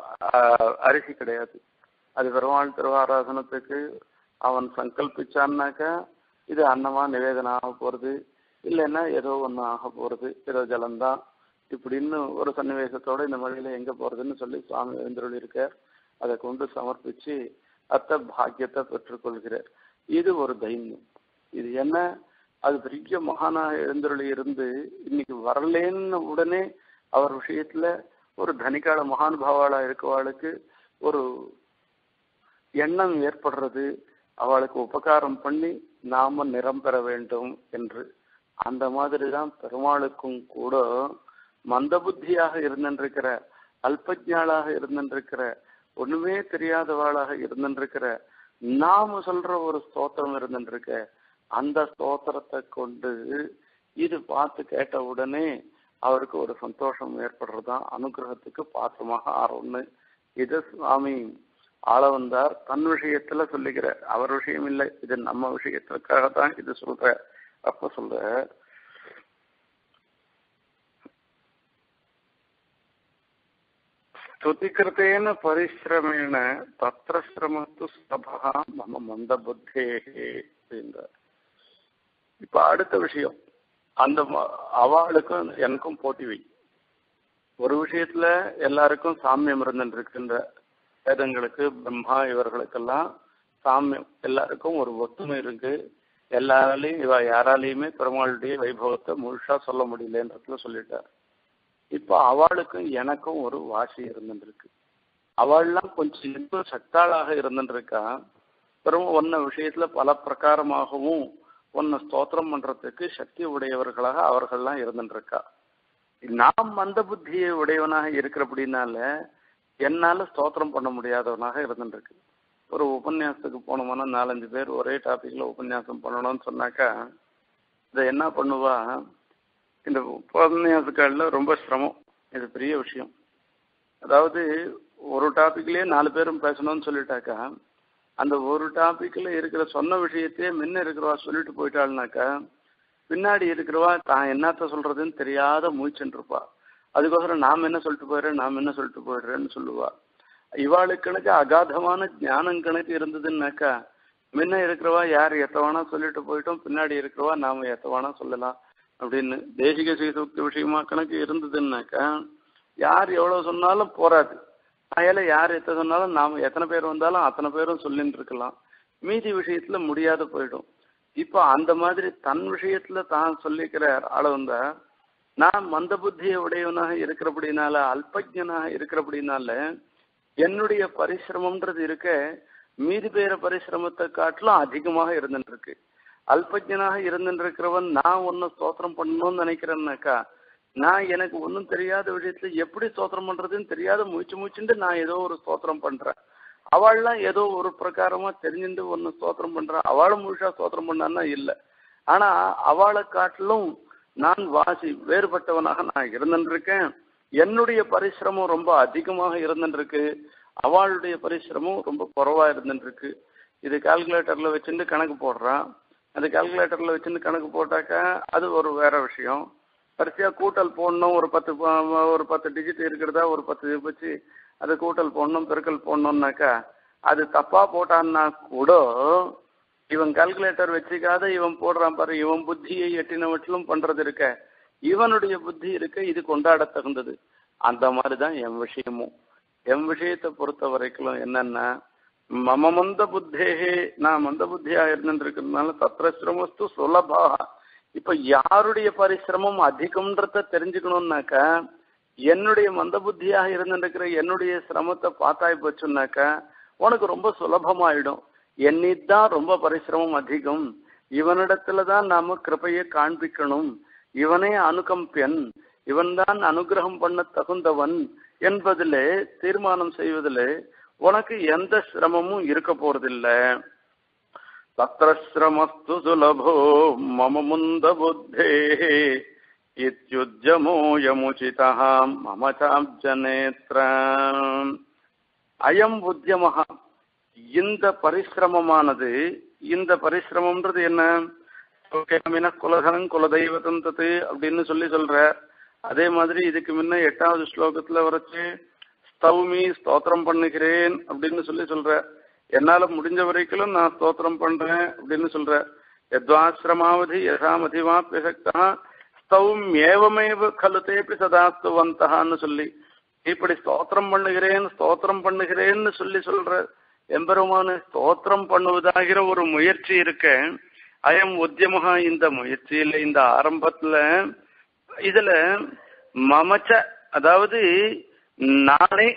அரிசி கிடையாது. அது பெருமாள் திருவாராதனத்துக்கு அவன் சங்கல்பிச்சான்னாக்கா இது அன்னமா நிவேதனம் ஆக போறது, இல்லைன்னா ஏதோ ஒண்ணு ஆக போறது, ஏதோ ஜலம்தான் இப்படின்னு ஒரு சன்னிவேசத்தோட இந்த மழையில எங்க போறதுன்னு சொல்லி சுவாமி எழுந்தருளி இருக்கார். அதை கொண்டு சமர்ப்பிச்சு அத்த பாக்கியத்தை பெற்றுக்கொள்கிறார். இது ஒரு தைரியம். இது என்ன, அது பெரிய மகானாக எழுந்தருளி இருந்து இன்னைக்கு வரலேன்னு உடனே அவர் விஷயத்துல ஒரு தனிக்கால மகானுபாவாளா இருக்கவாளுக்கு ஒரு எண்ணம் ஏற்படுறது, அவளுக்கு உபகாரம் பண்ணி நாம நிறம் பெற வேண்டும் என்று. அந்த மாதிரிதான் பெருமாளுக்கும் கூட மந்த புத்தியாக இருந்திருக்கிற, அல்பஜாளாக இருந்திருக்கிற, ஒண்ணுமே தெரியாதவாளாக இருந்திருக்கிற நாம சொல்ற ஒரு ஸ்தோத்திரம் இருந்திருக்க, அந்த ஸ்தோத்திரத்தை கொண்டு இது பார்த்து கேட்ட உடனே அவருக்கு ஒரு சந்தோஷம் ஏற்படுறதுதான் அனுகிரகத்துக்கு பாத்திரமாக ஆறும்னு இது சுவாமி ஆள வந்தார். தன் விஷயத்துல சொல்லிக்கிற, அவர் விஷயம் இல்லை, இது நம்ம விஷயத்துக்காகத்தான் இது சொல்ற. அப்ப சொல்ற, ஸ்துதிகிருத்தேன பரிசிரமேன தத்ர சிரமத்து சபா மம மந்த புத்தேகே அப்படின்றார். இப்ப அடுத்த விஷயம், அந்த அவளுக்கும் எனக்கும் போட்டி வை. ஒரு விஷயத்துல எல்லாருக்கும் சாமியம் இருந்துருக்கின்ற வேதங்களுக்கு பிரம்மா இவர்களுக்கெல்லாம் சாமியம், எல்லாருக்கும் ஒரு ஒத்துமை இருக்கு. எல்லாராலையும் இவ யாராலையுமே பெருமாளுடைய வைபவத்தை முழுசா சொல்ல முடியலன்றதுல சொல்லிட்டார். இப்ப அவளுக்கும் எனக்கும் ஒரு வாசி இருந்துருக்கு. அவள்லாம் கொஞ்சம் இன்னும் சக்தாளாக இருந்துருக்கா. பெரும் ஒன்ன விஷயத்துல பல பிரகாரமாகவும் ஒன்ன ஸ்தோத்திரம் பண்றதுக்கு சக்தி உடையவர்களாக அவர்கள்லாம் இருந்துருக்கா. நாம் மந்த புத்தியை உடையவனாக இருக்கிறபடினால என்னால ஸ்தோத்திரம் பண்ண முடியாதவனாக இருந்துருக்கு. ஒரு உபன்யாசத்துக்கு போனோம்னா நாலஞ்சு பேர் ஒரே டாபிக்ல உபன்யாசம் பண்ணணும்னு சொன்னாக்கா இதை என்ன பண்ணுவா, இந்த உபன்யாசக்கால ரொம்ப சிரமம், இது பெரிய விஷயம். அதாவது ஒரு டாபிக்லயே நாலு பேரும் பேசணும்னு சொல்லிட்டாக்கா அந்த ஒரு டாபிக்ல இருக்கிற சொன்ன விஷயத்தையே முன்ன இருக்கிறவா சொல்லிட்டு போயிட்டாள்னாக்கா பின்னாடி இருக்கிறவா தான் என்னத்த சொல்றதுன்னு தெரியாத மூச்சுன்னு இருப்பா. அதுக்கோசரம் நாம் என்ன சொல்லிட்டு போயிடுறேன் நாம் என்ன சொல்லிட்டு போயிடுறேன்னு சொல்லுவா. இவாளுக்கு கணக்கு அகாதமான ஞானம் கணக்கு இருந்ததுன்னாக்கா முன்ன இருக்கிறவா யார் எத்தவானா சொல்லிட்டு போயிட்டோம், பின்னாடி இருக்கிறவா நாம எத்தவானா சொல்லலாம் அப்படின்னு தேசிக சீசூக்தி விஷயமா கணக்கு இருந்ததுன்னாக்கா யார் எவ்வளவு சொன்னாலும் போராது. அதையில யார் எத்த சொன்னாலும் நாம எத்தனை பேர் வந்தாலும் அத்தனை பேரும் சொல்லிட்டு இருக்கலாம். மீதி விஷயத்துல முடியாத போயிடும். இப்ப அந்த மாதிரி தன் விஷயத்துல தான் சொல்லிக்கிற ஆளு வந்தா நான் மந்த புத்திய உடையவனாக இருக்கிறபடினால அல்பஜனாக இருக்கிறபடினால என்னுடைய பரிசிரமம்ன்றது இருக்க மீதி பேர பரிசிரமத்தை காட்டிலும் அதிகமாக இருந்துட்டு இருக்கு. அல்பஜனாக இருந்துட்டு இருக்கிறவன் நான் ஒன்னும் ஸ்தோத்திரம் பண்ணணும்னு நினைக்கிறேன்னாக்கா நான் எனக்கு ஒன்றும் தெரியாத விஷயத்துல எப்படி ஸ்தோத்திரம் பண்றதுன்னு தெரியாத முயற்சி முயற்சிட்டு நான் ஏதோ ஒரு ஸ்தோத்திரம் பண்றேன். அவள்லாம் ஏதோ ஒரு பிரகாரமா தெரிஞ்சுட்டு ஒன்னு ஸ்தோத்திரம் பண்றான். அவளும் முழுசா ஸ்தோத்திரம் பண்ணான்னா இல்லை. ஆனா அவளை காட்டிலும் நான் வாசி வேறுபட்டவனாக நான் இருந்துட்டு இருக்கேன். என்னுடைய பரிசிரமம் ரொம்ப அதிகமாக இருந்துட்டு இருக்கு, அவளுடைய பரிசிரமம் ரொம்ப குறைவா இருந்துட்டு இருக்கு. இது கால்குலேட்டர்ல வச்சுட்டு கணக்கு போடுறான். அந்த கால்குலேட்டர்ல வச்சுட்டு கணக்கு போட்டாக்கா அது ஒரு வேற விஷயம். வரிசையா கூட்டல் போடணும், ஒரு பத்து ஒரு பத்து டிஜிட் இருக்கிறதா ஒரு பத்து வச்சு அது கூட்டல் போடணும் பெருக்கல் போடணும்னாக்கா அது தப்பா போட்டான்னா கூட இவன் கால்குலேட்டர் வச்சுக்காத இவன் போடுறான் பாரு, இவன் புத்தியை எட்டினவற்றிலும் பண்றது இருக்க, இவனுடைய புத்தி இருக்க, இது கொண்டாட தகுந்தது. அந்த மாதிரிதான் என் விஷயமும். என் விஷயத்தை பொறுத்த வரைக்கும் என்னன்னா மம மந்த புத்தேகே நான் மந்த புத்தியா இருந்துட்டு இருக்கிறதுனால தத்ரஸ்ரமஸ்து சுலபா. இப்ப யாருடைய பரிசிரமம் அதிகம்ன்றத தெரிஞ்சுக்கணும்னாக்கா என்னுடைய மந்த புத்தியாக இருந்துருக்கிற என்னுடைய சிரமத்தை பார்த்தாய் போச்சுன்னாக்கா உனக்கு ரொம்ப சுலபமாயிடும். என்னிதான் ரொம்ப பரிசிரமம் அதிகம், இவனிடத்துலதான் நாம கிருபையை காண்பிக்கணும், இவனே அனுகம்பியன், இவன் தான் அனுகிரகம் பண்ண தகுந்தவன் என்பதிலே தீர்மானம் செய்வதிலே உனக்கு எந்த சிரமமும் இருக்க போறதில்லை. தத்ரஸ்ரமஸ்து சுலபோ மம முந்த புத்தே இத்யுஜ்ஜமோயமுசிதா மம சாப்ஜநேத்ர. அயம் உத்யமஹா, இந்த பரிசிரமமானது, இந்த பரிசிரமம்ன்றது என்ன, குலதனம் குலதெய்வத்தம் தத்து அப்படின்னு சொல்லி சொல்ற. அதே மாதிரி இதுக்கு முன்ன எட்டாவது ஸ்லோகத்துல வரைச்சு ஸ்தௌமி ஸ்தோத்திரம் பண்ணுகிறேன் அப்படின்னு சொல்லி சொல்ற. என்னால முடிஞ்ச வரைக்கும் நான் ஸ்தோத்திரம் பண்றேன் அப்படின்னு சொல்ற. யத்வாசிரமாவதி யசாமதிவாப்பியசக்தா ஸ்தௌம்யேவமேவ கலுதேபி சதாஸ்துவந்தகான்னு சொல்லி இப்படி ஸ்தோத்திரம் பண்ணுகிறேன் ஸ்தோத்திரம் பண்ணுகிறேன்னு சொல்லி சொல்ற எம்பெருமான ஸ்தோத்திரம் பண்ணுவதாகிற ஒரு முயற்சி இருக்க. அயம் உத்தியமகா, இந்த முயற்சியில இந்த ஆரம்பத்துல இதுல மமச்ச, அதாவது நானே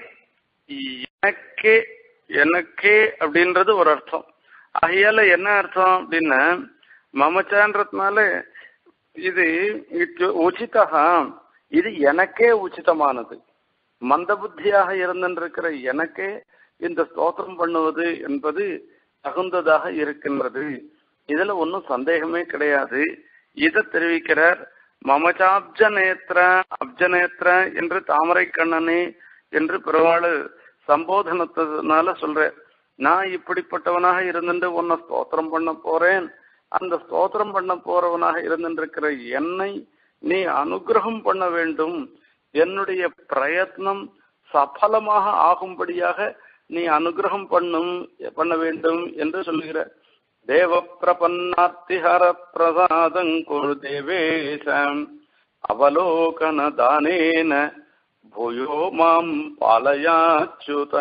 எனக்கே எனக்கே அப்படின்றது ஒரு அர்த்தம். ஆகையால என்ன அர்த்தம் அப்படின்னா மமச்சான்றதுனால இது உச்சிதா, இது எனக்கே உச்சிதமானது. மந்த புத்தியாக இருந்திருக்கிற எனக்கே இந்த ஸ்தோத்திரம் பண்ணுவது என்பது தகுந்ததாக இருக்கின்றது. இதுல ஒன்றும் சந்தேகமே கிடையாது. இதை தெரிவிக்கிறார். மமச்சாப்ஜநேத்ர, அப்ஜநேத்ர என்று தாமரை கண்ணனே என்று பெருவாள் சம்போதனத்தினால சொல்ற. நான் இப்படிப்பட்டவனாக இருந்துட்டு உன்னை ஸ்தோத்திரம் பண்ண போறேன். அந்த ஸ்தோத்திரம் பண்ண போறவனாக இருந்திருக்கிற என்னை நீ அனுகிரகம் பண்ண வேண்டும், என்னுடைய பிரயத்னம் சஃலமாக ஆகும்படியாக நீ அனுகிரகம் பண்ணும் பண்ண வேண்டும் என்று சொல்லுகிற. தேவ பிரபன்னார்த்திஹர பிரசாதங்குரு தேவேசம் அவலோகன தானேன பூயோ மாம் பாலயாச்சுத.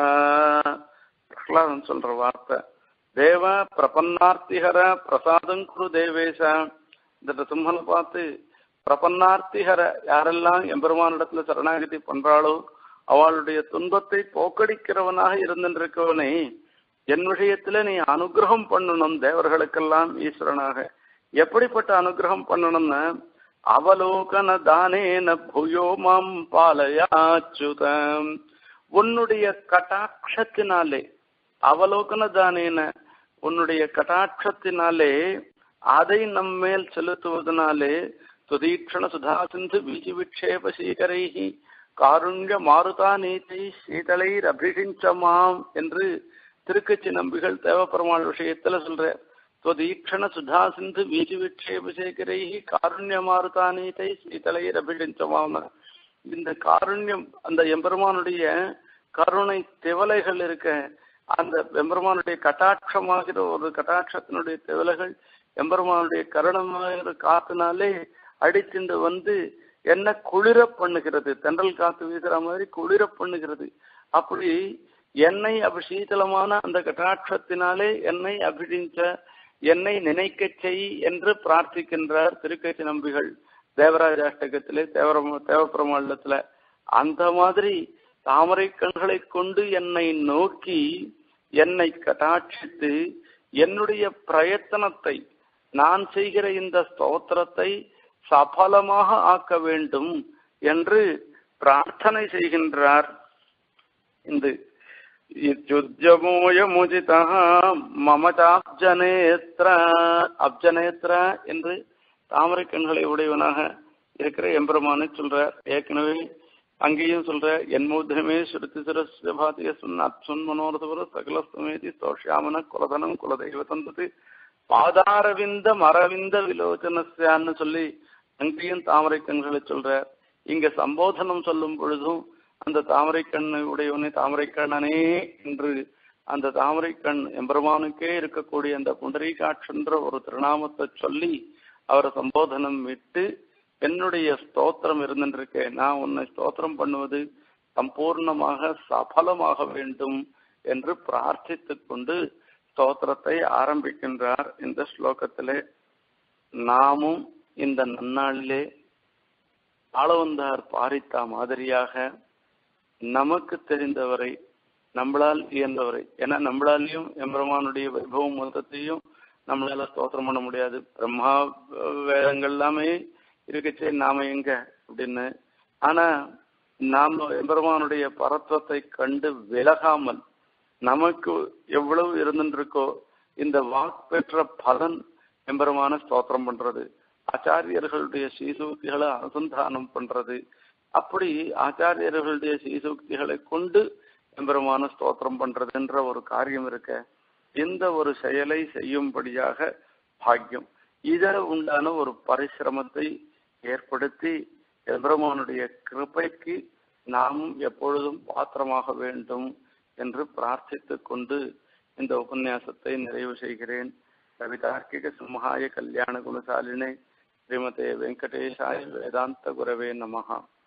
பிரகலாதன் சொல்ற வார்த்தை தேவ பிரபன்னார்த்திஹர பிரசாதங்குரு தேவேசம். இந்த சிம்மனை பார்த்து பிரபன்னார்த்திஹர, யாரெல்லாம் எம்பெருமானிடத்துல சரணாகதி பண்றாளோ அவளுடைய துன்பத்தை போக்கடிக்கிறவனாக இருந்திருக்கவனே என் விஷயத்துல நீ அனுகிரகம் பண்ணணும் தேவர்களுக்கெல்லாம் ஈஸ்வரனாக. எப்படிப்பட்ட அனுகிரகம் பண்ணணும்னா அவலோகன தானேன பூயோ மாம் பாலயாச்சுதம், உன்னுடைய கட்டாட்சத்தினாலே, அவலோகன தானேன உன்னுடைய கட்டாட்சத்தினாலே அதை நம்மேல் செலுத்துவதனாலே துதீட்சண சுதா சிந்து வீசி விக்ஷேப சீகரைஹி காருண்ய மாருதா நீத்தை சீதளைர் அபிஷிஞ்சமாம் என்று திருக்கச்சி நம்பிகள் தேவப்பெருமாள் விஷயத்துல சொல்ற. துவதீக்ஷண சுதா சிந்து வீசி விக்ஷேப சீகரைஹி காருண்ய மாருதா நீத்தை சீதளைர் அபிஷிஞ்சமாம். இந்த காருண்யம் அந்த எம்பெருமானுடைய கருணை திவலைகள் இருக்க அந்த எம்பெருமானுடைய கட்டாட்சமாகிற ஒரு கட்டாட்சத்தினுடைய திவலைகள் எம்பெருமானுடைய கருணமாகிற காத்துனாலே அடிச்சுண்டு வந்து என்ன குளிர பண்ணுகிறது. தென்றல் காத்து வீசுற மாதிரி குளிர பண்ணுகிறது. அப்படி என்னை அபிஷீதலமான அந்த கட்டாட்சத்தினாலே என்னை அபிஷிச்ச என்னை நினைக்க செய் என்று பிரார்த்திக்கின்றார் திருக்கட்சி நம்பிகள் தேவராஜாஷ்டகத்திலே தேவர தேவப்பெருமாளத்துல. அந்த மாதிரி தாமரை கண்களை கொண்டு என்னை நோக்கி என்னை கட்டாட்சித்து என்னுடைய பிரயத்தனத்தை நான் செய்கிற இந்த ஸ்தோத்திரத்தை சபலமாக ஆக்க வேண்டும் என்று பிரார்த்தனை செய்கின்றார். இந்த முஜிதா மமதாப்ஜனேத்ர அப்ஜனேத்ர என்று தாமரை கண்களை உடையவனாக இருக்கிற எம்பெருமானை சொல்றார். ஏற்கனவே அங்கேயும் சொல்ற என் மூத்திரமே சுருத்தி சிரஸ்பாதிய சுன்னாத் சுன் மனோரதபுர சகலஸ்தமேதி ஸ்தோஷியாமன குலதனம் குலதெய்வத்தந்தது பாதாரவிந்த மரவிந்த விலோச்சனஸ்யான்னு சொல்லி அங்கேயும் தாமரை கண்களை சொல்ற. இங்க சம்போதனம் சொல்லும் பொழுதும் அந்த தாமரை கண்ணை உடையவனே தாமரை கண்ணனே என்று அந்த தாமரை கண் எம்பெருமானுக்கே இருக்கக்கூடிய அந்த புண்டரீகாட்சன்ற ஒரு திருநாமத்தை சொல்லி அவரை சம்போதனம் விட்டு என்னுடைய ஸ்தோத்திரம் இருந்துருக்கேன், நான் உன்னை ஸ்தோத்திரம் பண்ணுவது சம்பூர்ணமாக சபலமாக வேண்டும் என்று பிரார்த்தித்து கொண்டு ஸ்தோத்திரத்தை ஆரம்பிக்கின்றார். இந்த ஸ்லோகத்திலே நாமும் இந்த நன்னாளிலே ஆளவந்தார் பாரித்தா மாதிரியாக நமக்கு தெரிந்தவரை நம்மளால் இயன்றவரை, ஏன்னா நம்மளாலையும் எம்பெருமானுடைய வைபவம் மொத்தத்தையும் நம்மளால ஸ்தோத்திரம் பண்ண முடியாது. பிரம்மா வேதங்கள் எல்லாமே இருக்கச்சே நாம எங்க அப்படின்னு. ஆனா நாம எம்பெருமானுடைய பரத்துவத்தை கண்டு விலகாமல் நமக்கு எவ்வளவு இருந்துருக்கோ இந்த வாக்கு பெற்ற பலன் எம்பெருமான ஸ்தோத்திரம் பண்றது, ஆச்சாரியர்களுடைய ஸ்ரீசூக்திகளை அனுசந்தானம் பண்றது, அப்படி ஆச்சாரியர்களுடைய ஸ்ரீசூக்திகளை கொண்டு எம்பெருமான ஸ்தோத்திரம் பண்றதுன்ற ஒரு காரியம் இருக்க. இந்த ஒரு செயலை செய்யும்படியாக பாக்கியம் இதர உண்டான ஒரு பரிசிரமத்தை ஏற்படுத்தி எம்பெருமானுடைய கிருபைக்கு நாமும் எப்பொழுதும் பாத்திரமாக வேண்டும் என்று பிரார்த்தித்து கொண்டு இந்த உபன்யாசத்தை நிறைவு செய்கிறேன். கவிதார்க்கிக சிம்ஹாய கல்யாண குணசாலினே ஸ்ரீமதே வெங்கடேஷாய வேதாந்த குரவே நமஹ.